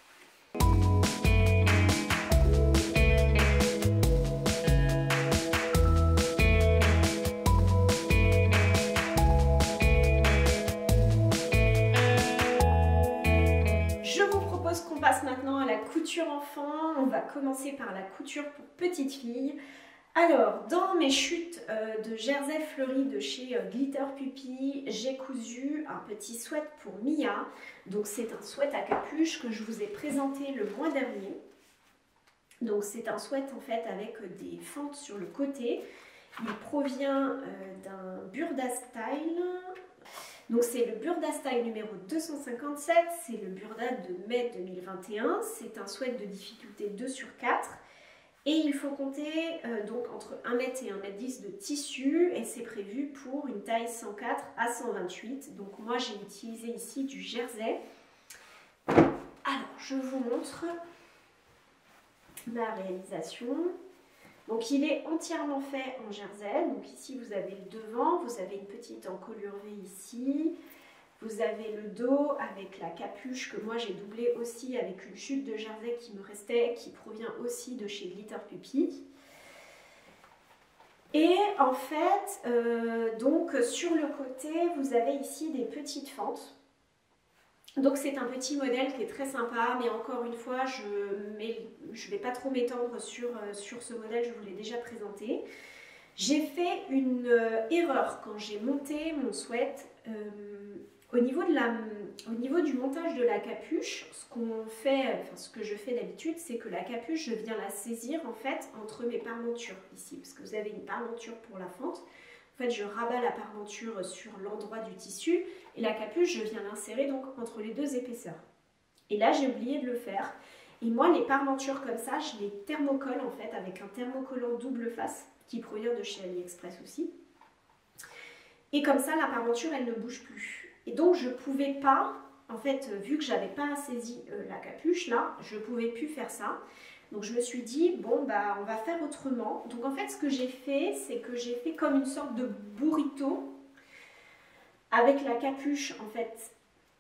On passe maintenant à la couture enfant. On va commencer par la couture pour petite fille. Alors, dans mes chutes de jersey fleuri de chez Glitter Puppy, j'ai cousu un petit sweat pour Mia. Donc c'est un sweat à capuche que je vous ai présenté le mois dernier. Donc c'est un sweat en fait avec des fentes sur le côté. Il provient d'un Burda Style. Donc c'est le Burda Style numéro 257, c'est le Burda de mai 2021, c'est un sweat de difficulté 2 sur 4 et il faut compter donc entre 1 m et 1 m 10 de tissu et c'est prévu pour une taille 104 à 128. Donc moi j'ai utilisé ici du jersey. Alors je vous montre ma réalisation. Donc il est entièrement fait en jersey, donc ici vous avez le devant, vous avez une petite encolure V ici, vous avez le dos avec la capuche que moi j'ai doublée aussi avec une chute de jersey qui me restait, qui provient aussi de chez Glitter Puppy. Et en fait, donc sur le côté vous avez ici des petites fentes. Donc c'est un petit modèle qui est très sympa, mais encore une fois, je ne vais pas trop m'étendre sur ce modèle, je vous l'ai déjà présenté. J'ai fait une erreur quand j'ai monté mon sweat. Au niveau du montage de la capuche, ce que je fais d'habitude, c'est que la capuche, je viens la saisir en fait entre mes parmentures ici, parce que vous avez une parmenture pour la fente. En fait, je rabats la parmenture sur l'endroit du tissu et la capuche, je viens l'insérer donc entre les deux épaisseurs. Et là, j'ai oublié de le faire. Et moi, les parmentures comme ça, je les thermocolle en fait avec un thermocollant double face qui provient de chez AliExpress aussi. Et comme ça, la parmenture, elle ne bouge plus. Et donc, je ne pouvais pas, en fait, vu que je n'avais pas saisi la capuche, là, je ne pouvais plus faire ça. Donc je me suis dit, bon bah on va faire autrement. Donc en fait ce que j'ai fait, c'est que j'ai fait comme une sorte de burrito avec la capuche en fait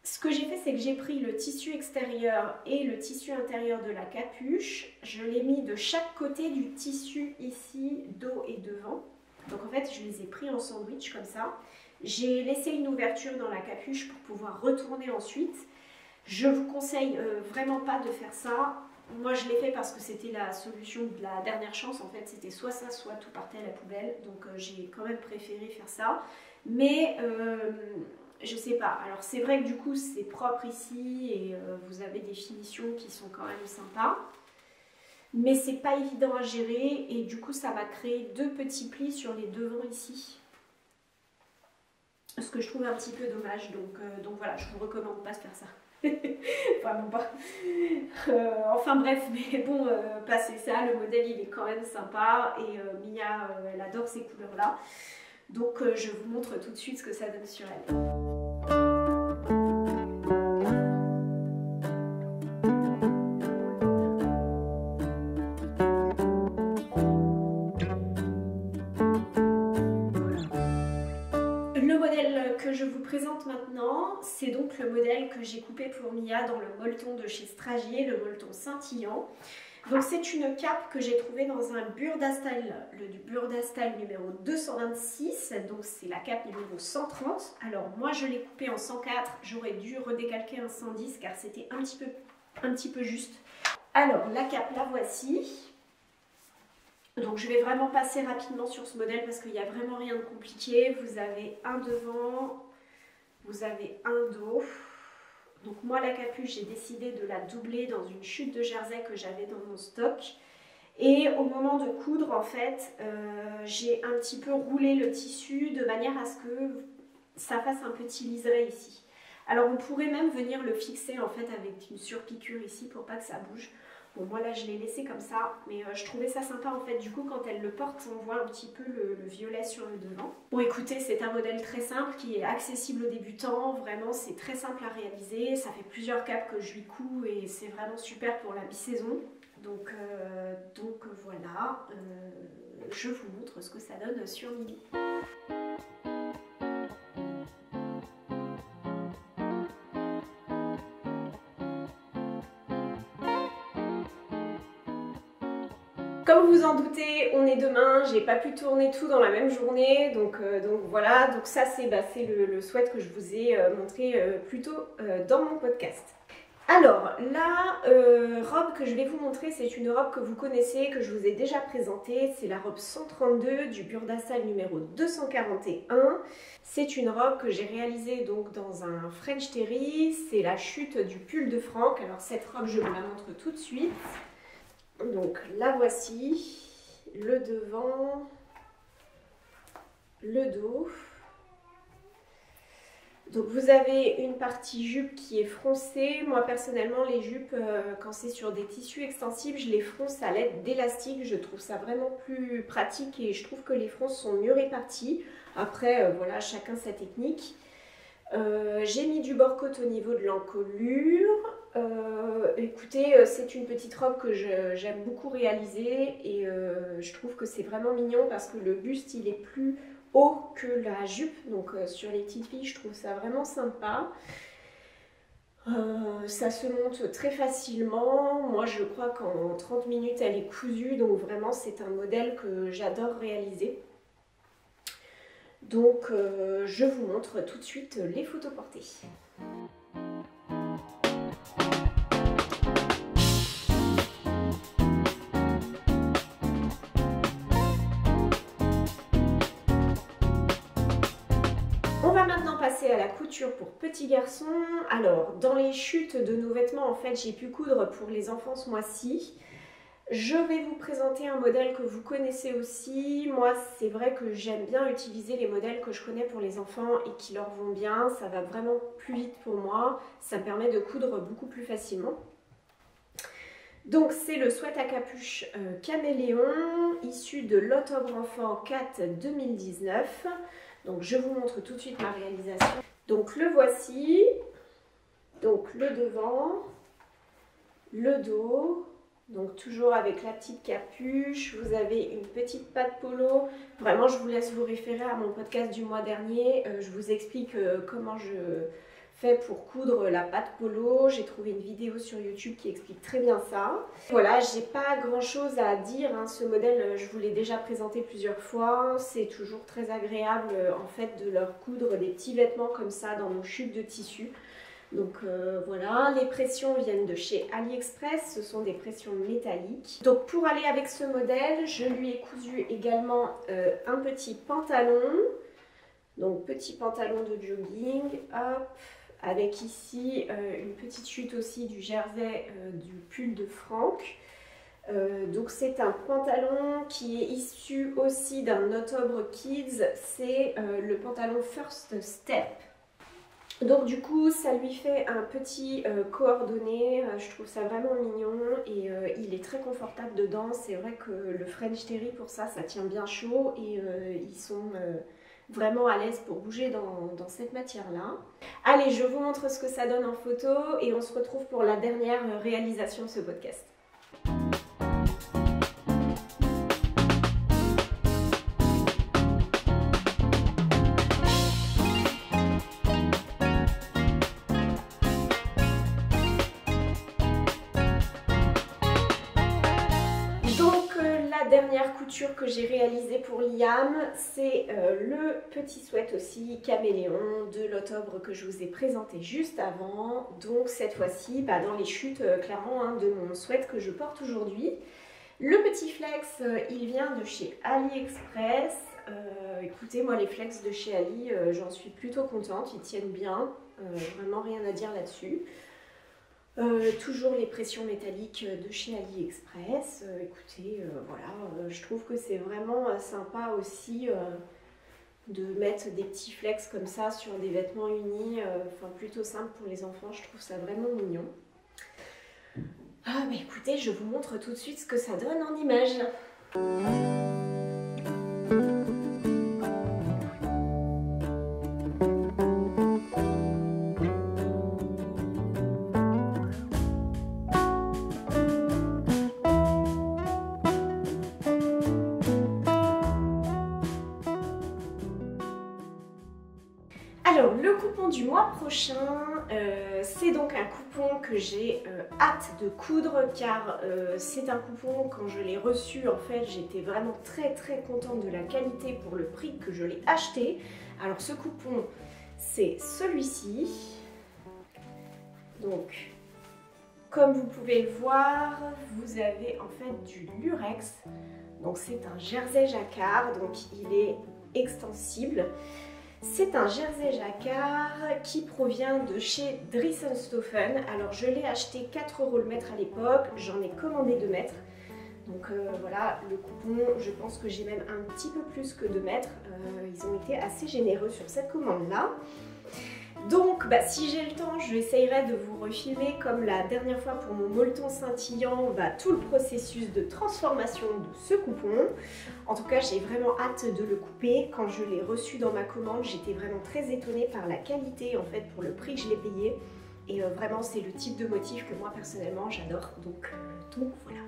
Ce que j'ai fait, c'est que j'ai pris le tissu extérieur et le tissu intérieur de la capuche. Je l'ai mis de chaque côté du tissu ici, dos et devant. Donc en fait, je les ai pris en sandwich comme ça. J'ai laissé une ouverture dans la capuche pour pouvoir retourner ensuite. Je vous conseille vraiment pas de faire ça. Moi, je l'ai fait parce que c'était la solution de la dernière chance. En fait, c'était soit ça, soit tout partait à la poubelle. Donc j'ai quand même préféré faire ça. Mais je sais pas. Alors c'est vrai que du coup c'est propre ici et vous avez des finitions qui sont quand même sympas. Mais c'est pas évident à gérer et du coup ça m'a créé 2 petits plis sur les devants ici. Ce que je trouve un petit peu dommage. Donc voilà, je vous recommande pas de faire ça. Vraiment pas. Enfin bref, mais bon, passé ça, le modèle il est quand même sympa et Mia elle adore ces couleurs là. Donc je vous montre tout de suite ce que ça donne sur elle. Le modèle que je vous présente maintenant, c'est donc le modèle que j'ai coupé pour Mia dans le molleton de chez Stragier, le molleton scintillant. Donc c'est une cape que j'ai trouvée dans un Burda Style, le Burda Style numéro 226, donc c'est la cape numéro 130. Alors moi je l'ai coupée en 104, j'aurais dû redécalquer un 110 car c'était un petit peu juste. Alors la cape la voici. Donc je vais vraiment passer rapidement sur ce modèle parce qu'il n'y a vraiment rien de compliqué. Vous avez un devant, vous avez un dos. Donc moi la capuche j'ai décidé de la doubler dans une chute de jersey que j'avais dans mon stock. Et au moment de coudre en fait j'ai un petit peu roulé le tissu de manière à ce que ça fasse un petit liseré ici. Alors on pourrait même venir le fixer en fait avec une surpiqûre ici pour pas que ça bouge. Bon moi là je l'ai laissé comme ça, mais je trouvais ça sympa en fait, du coup quand elle le porte on voit un petit peu le violet sur le devant. Bon écoutez, c'est un modèle très simple qui est accessible aux débutants, vraiment c'est très simple à réaliser, ça fait plusieurs capes que je lui couds et c'est vraiment super pour la mi-saison. Donc voilà, je vous montre ce que ça donne sur Mimi. Comme vous en doutez, on est demain, j'ai pas pu tourner tout dans la même journée, donc voilà, donc ça c'est le sweat que je vous ai montré plus tôt dans mon podcast. Alors, la robe que je vais vous montrer, c'est une robe que vous connaissez, que je vous ai déjà présentée, c'est la robe 132 du Burda Style numéro 241. C'est une robe que j'ai réalisée donc dans un French Terry, c'est la chute du pull de Franck. Alors cette robe, je vous la montre tout de suite. Donc la voici, le devant, le dos. Donc vous avez une partie jupe qui est froncée. Moi personnellement les jupes, quand c'est sur des tissus extensibles, je les fronce à l'aide d'élastique. Je trouve ça vraiment plus pratique et je trouve que les fronces sont mieux réparties. Après voilà, chacun sa technique. J'ai mis du bord-côte au niveau de l'encolure. Écoutez, c'est une petite robe que j'aime beaucoup réaliser et je trouve que c'est vraiment mignon parce que le buste il est plus haut que la jupe, donc sur les petites filles je trouve ça vraiment sympa. Ça se monte très facilement, moi je crois qu'en 30 minutes elle est cousue, donc vraiment c'est un modèle que j'adore réaliser. Donc je vous montre tout de suite les photos portées. On va maintenant passer à la couture pour petits garçons. Alors, dans les chutes de nos vêtements, en fait, j'ai pu coudre pour les enfants ce mois-ci. Je vais vous présenter un modèle que vous connaissez aussi. Moi, c'est vrai que j'aime bien utiliser les modèles que je connais pour les enfants et qui leur vont bien. Ça va vraiment plus vite pour moi. Ça me permet de coudre beaucoup plus facilement. Donc, c'est le sweat à capuche Caméléon, issu de l'Octobre Enfant 4 2019. Donc je vous montre tout de suite ma réalisation. Donc le voici, donc le devant, le dos, donc toujours avec la petite capuche, vous avez une petite patte polo. Vraiment je vous laisse vous référer à mon podcast du mois dernier, je vous explique comment je fait pour coudre la patte polo. J'ai trouvé une vidéo sur YouTube qui explique très bien ça. Voilà, j'ai pas grand chose à dire, hein. Ce modèle, je vous l'ai déjà présenté plusieurs fois. C'est toujours très agréable en fait de leur coudre des petits vêtements comme ça dans nos chutes de tissu. Donc voilà, les pressions viennent de chez AliExpress, ce sont des pressions métalliques. Donc pour aller avec ce modèle, je lui ai cousu également un petit pantalon. Donc petit pantalon de jogging, hop, avec ici une petite chute aussi du jersey du pull de Franck. Donc c'est un pantalon qui est issu aussi d'un October Kids, c'est le pantalon First Step. Donc du coup ça lui fait un petit coordonné, je trouve ça vraiment mignon et il est très confortable dedans. C'est vrai que le French Terry pour ça, ça tient bien chaud et ils sont vraiment à l'aise pour bouger dans cette matière-là. Allez, je vous montre ce que ça donne en photo et on se retrouve pour la dernière réalisation de ce podcast. Dernière couture que j'ai réalisée pour Liam, c'est le petit sweat aussi caméléon de l'October que je vous ai présenté juste avant. Donc cette fois-ci dans les chutes clairement hein, de mon sweat que je porte aujourd'hui. Le petit flex, il vient de chez AliExpress. Écoutez, moi les flex de chez Ali, j'en suis plutôt contente, ils tiennent bien, vraiment rien à dire là-dessus. Toujours les pressions métalliques de chez AliExpress. Écoutez, voilà, je trouve que c'est vraiment sympa aussi de mettre des petits flex comme ça sur des vêtements unis, enfin plutôt simple pour les enfants, je trouve ça vraiment mignon. Ah bah écoutez, je vous montre tout de suite ce que ça donne en images. Alors le coupon du mois prochain, c'est donc un coupon que j'ai hâte de coudre car c'est un coupon, quand je l'ai reçu en fait j'étais vraiment très contente de la qualité pour le prix que je l'ai acheté. Alors ce coupon c'est celui-ci, donc comme vous pouvez le voir vous avez en fait du lurex, donc c'est un jersey jacquard, donc il est extensible. C'est un jersey jacquard qui provient de chez Dressenstoffen. Alors je l'ai acheté 4 € le mètre à l'époque, j'en ai commandé 2 mètres. Donc voilà, le coupon, je pense que j'ai même un petit peu plus que 2 mètres. Ils ont été assez généreux sur cette commande-là. Donc si j'ai le temps, je essayerai de vous refilmer comme la dernière fois pour mon molleton scintillant, tout le processus de transformation de ce coupon. En tout cas, j'ai vraiment hâte de le couper. Quand je l'ai reçu dans ma commande, j'étais vraiment très étonnée par la qualité en fait pour le prix que je l'ai payé. Et vraiment, c'est le type de motif que moi personnellement j'adore. Donc voilà.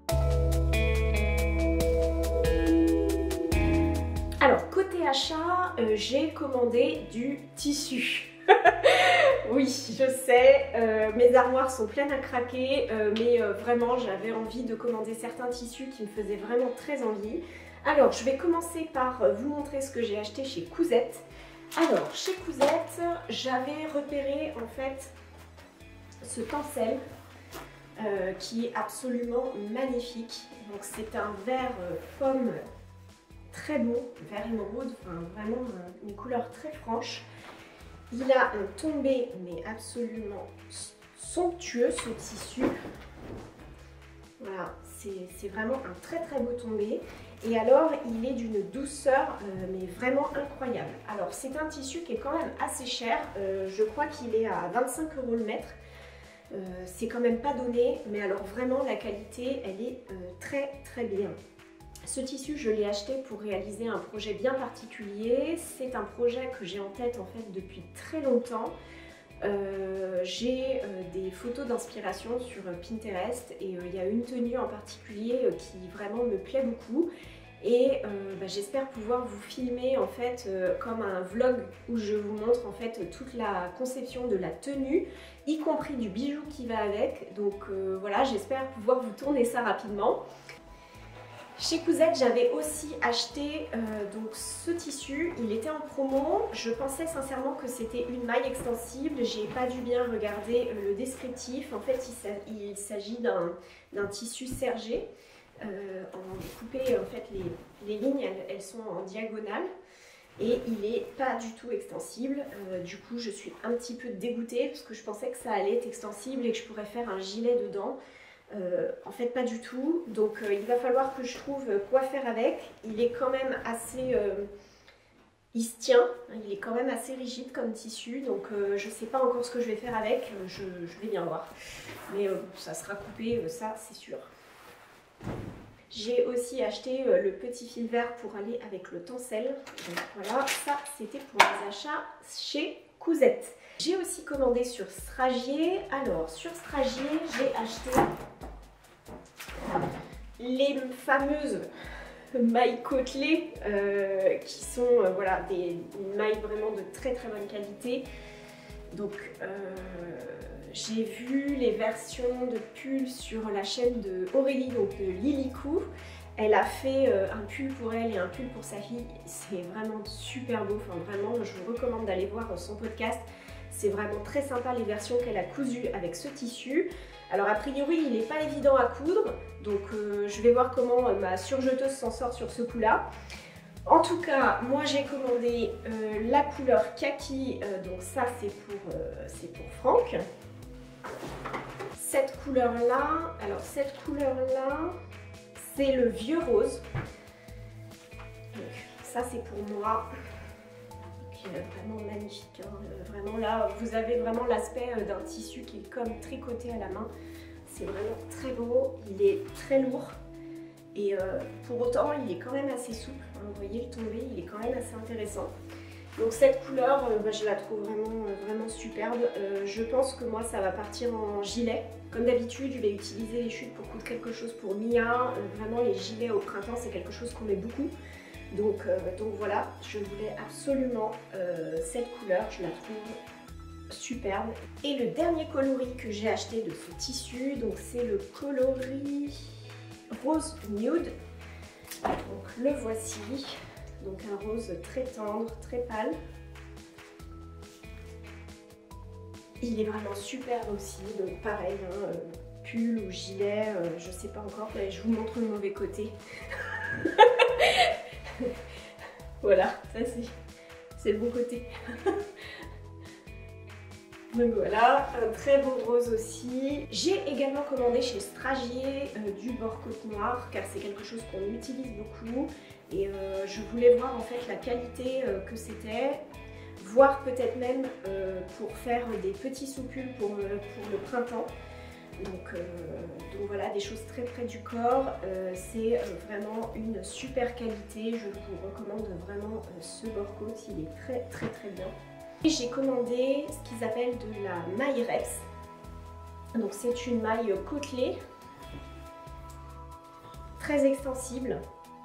Alors côté achat, j'ai commandé du tissu. Oui, je sais, mes armoires sont pleines à craquer, mais vraiment j'avais envie de commander certains tissus qui me faisaient vraiment très envie. Alors je vais commencer par vous montrer ce que j'ai acheté chez Cousette. Alors chez Cousette, j'avais repéré en fait ce tencel qui est absolument magnifique. Donc c'est un vert pomme très beau, vert émeraude, enfin vraiment une couleur très franche. Il a un tombé mais absolument somptueux ce tissu. Voilà, c'est vraiment un très beau tombé. Et alors il est d'une douceur mais vraiment incroyable. Alors c'est un tissu qui est quand même assez cher. Je crois qu'il est à 25 € le mètre. C'est quand même pas donné, mais alors vraiment la qualité elle est très bien. Ce tissu, je l'ai acheté pour réaliser un projet bien particulier. C'est un projet que j'ai en tête en fait depuis très longtemps. J'ai des photos d'inspiration sur Pinterest et il y a une tenue en particulier qui vraiment me plaît beaucoup. et j'espère pouvoir vous filmer en fait comme un vlog où je vous montre en fait toute la conception de la tenue, y compris du bijou qui va avec. Donc voilà, j'espère pouvoir vous tourner ça rapidement. Chez Cousette, j'avais aussi acheté donc ce tissu, il était en promo. Je pensais sincèrement que c'était une maille extensible, j'ai pas dû bien regarder le descriptif. En fait, il s'agit d'un tissu sergé. En coupé, en fait, les lignes, elles sont en diagonale et il n'est pas du tout extensible. Du coup, je suis un petit peu dégoûtée parce que je pensais que ça allait être extensible et que je pourrais faire un gilet dedans. En fait pas du tout, donc il va falloir que je trouve quoi faire avec. Il est quand même assez il se tient, il est quand même assez rigide comme tissu, donc je sais pas encore ce que je vais faire avec, je vais bien voir, mais ça sera coupé, ça c'est sûr. J'ai aussi acheté le petit fil vert pour aller avec le tencel, donc voilà, ça c'était pour les achats chez Cousette. J'ai aussi commandé sur Stragier. Alors sur Stragier, j'ai acheté les fameuses mailles côtelées qui sont voilà, des mailles vraiment de très bonne qualité. Donc j'ai vu les versions de pulls sur la chaîne de Aurélie, donc de Lilicou. Elle a fait un pull pour elle et un pull pour sa fille. C'est vraiment super beau, enfin vraiment je vous recommande d'aller voir son podcast. C'est vraiment très sympa les versions qu'elle a cousues avec ce tissu. Alors a priori il n'est pas évident à coudre, donc je vais voir comment ma surjeteuse s'en sort sur ce coup-là. En tout cas, moi j'ai commandé la couleur kaki, donc ça c'est pour Franck. Cette couleur-là, alors cette couleur-là, c'est le vieux rose. Donc ça c'est pour moi. Vraiment magnifique, hein. Vraiment là vous avez vraiment l'aspect d'un tissu qui est comme tricoté à la main. C'est vraiment très beau, il est très lourd et pour autant il est quand même assez souple, hein. Vous voyez le tombé, il est quand même assez intéressant. Donc cette couleur je la trouve vraiment superbe. Je pense que moi ça va partir en gilet. Comme d'habitude je vais utiliser les chutes pour coudre quelque chose pour Mia. Vraiment les gilets au printemps c'est quelque chose qu'on met beaucoup. Donc voilà, je voulais absolument cette couleur, je la trouve superbe. Et le dernier coloris que j'ai acheté de ce tissu, donc c'est le coloris rose nude. Donc le voici, donc un rose très tendre, très pâle. Il est vraiment superbe aussi, donc pareil, hein, pull ou gilet, je sais pas encore, mais je vous montre le mauvais côté. Voilà, ça c'est le bon côté. Donc voilà, un très beau rose aussi. J'ai également commandé chez Stragier du bord-côte noir car c'est quelque chose qu'on utilise beaucoup et je voulais voir en fait la qualité que c'était, voire peut-être même pour faire des petits sous-pulls pour le printemps. Donc voilà, des choses très près du corps, c'est vraiment une super qualité, je vous recommande vraiment ce bord-côte, il est très bien. J'ai commandé ce qu'ils appellent de la maille Reps, donc c'est une maille côtelée, très extensible,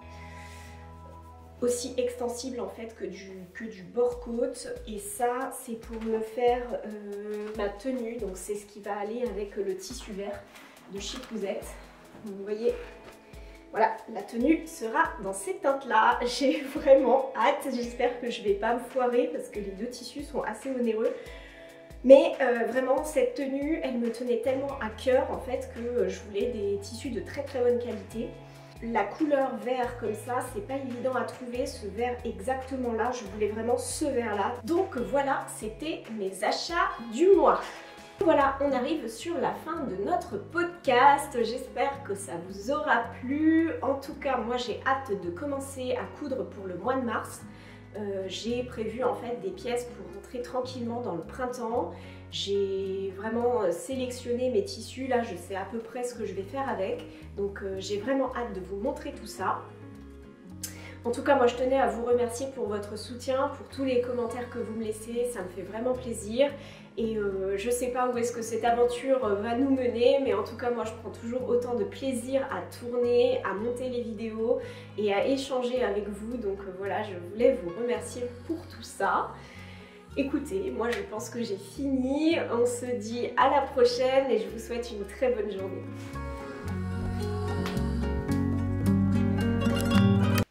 aussi extensible en fait que du bord-côte, et ça c'est pour me faire ma tenue, donc c'est ce qui va aller avec le tissu vert de chez Cousette. Vous voyez, voilà, la tenue sera dans ces teintes là, j'ai vraiment hâte, j'espère que je vais pas me foirer parce que les deux tissus sont assez onéreux. Mais vraiment cette tenue elle me tenait tellement à cœur en fait que je voulais des tissus de très bonne qualité. La couleur vert comme ça, c'est pas évident à trouver, ce vert exactement là, je voulais vraiment ce vert là. Donc voilà, c'était mes achats du mois. Voilà, on arrive sur la fin de notre podcast, j'espère que ça vous aura plu. En tout cas, moi j'ai hâte de commencer à coudre pour le mois de mars. J'ai prévu en fait des pièces pour rentrer tranquillement dans le printemps. J'ai vraiment sélectionné mes tissus, là je sais à peu près ce que je vais faire avec, donc j'ai vraiment hâte de vous montrer tout ça. En tout cas, moi je tenais à vous remercier pour votre soutien, pour tous les commentaires que vous me laissez, ça me fait vraiment plaisir. Et je sais pas où est-ce que cette aventure va nous mener, mais en tout cas moi je prends toujours autant de plaisir à tourner, à monter les vidéos et à échanger avec vous. Donc voilà, je voulais vous remercier pour tout ça. Écoutez, moi je pense que j'ai fini, on se dit à la prochaine et je vous souhaite une très bonne journée.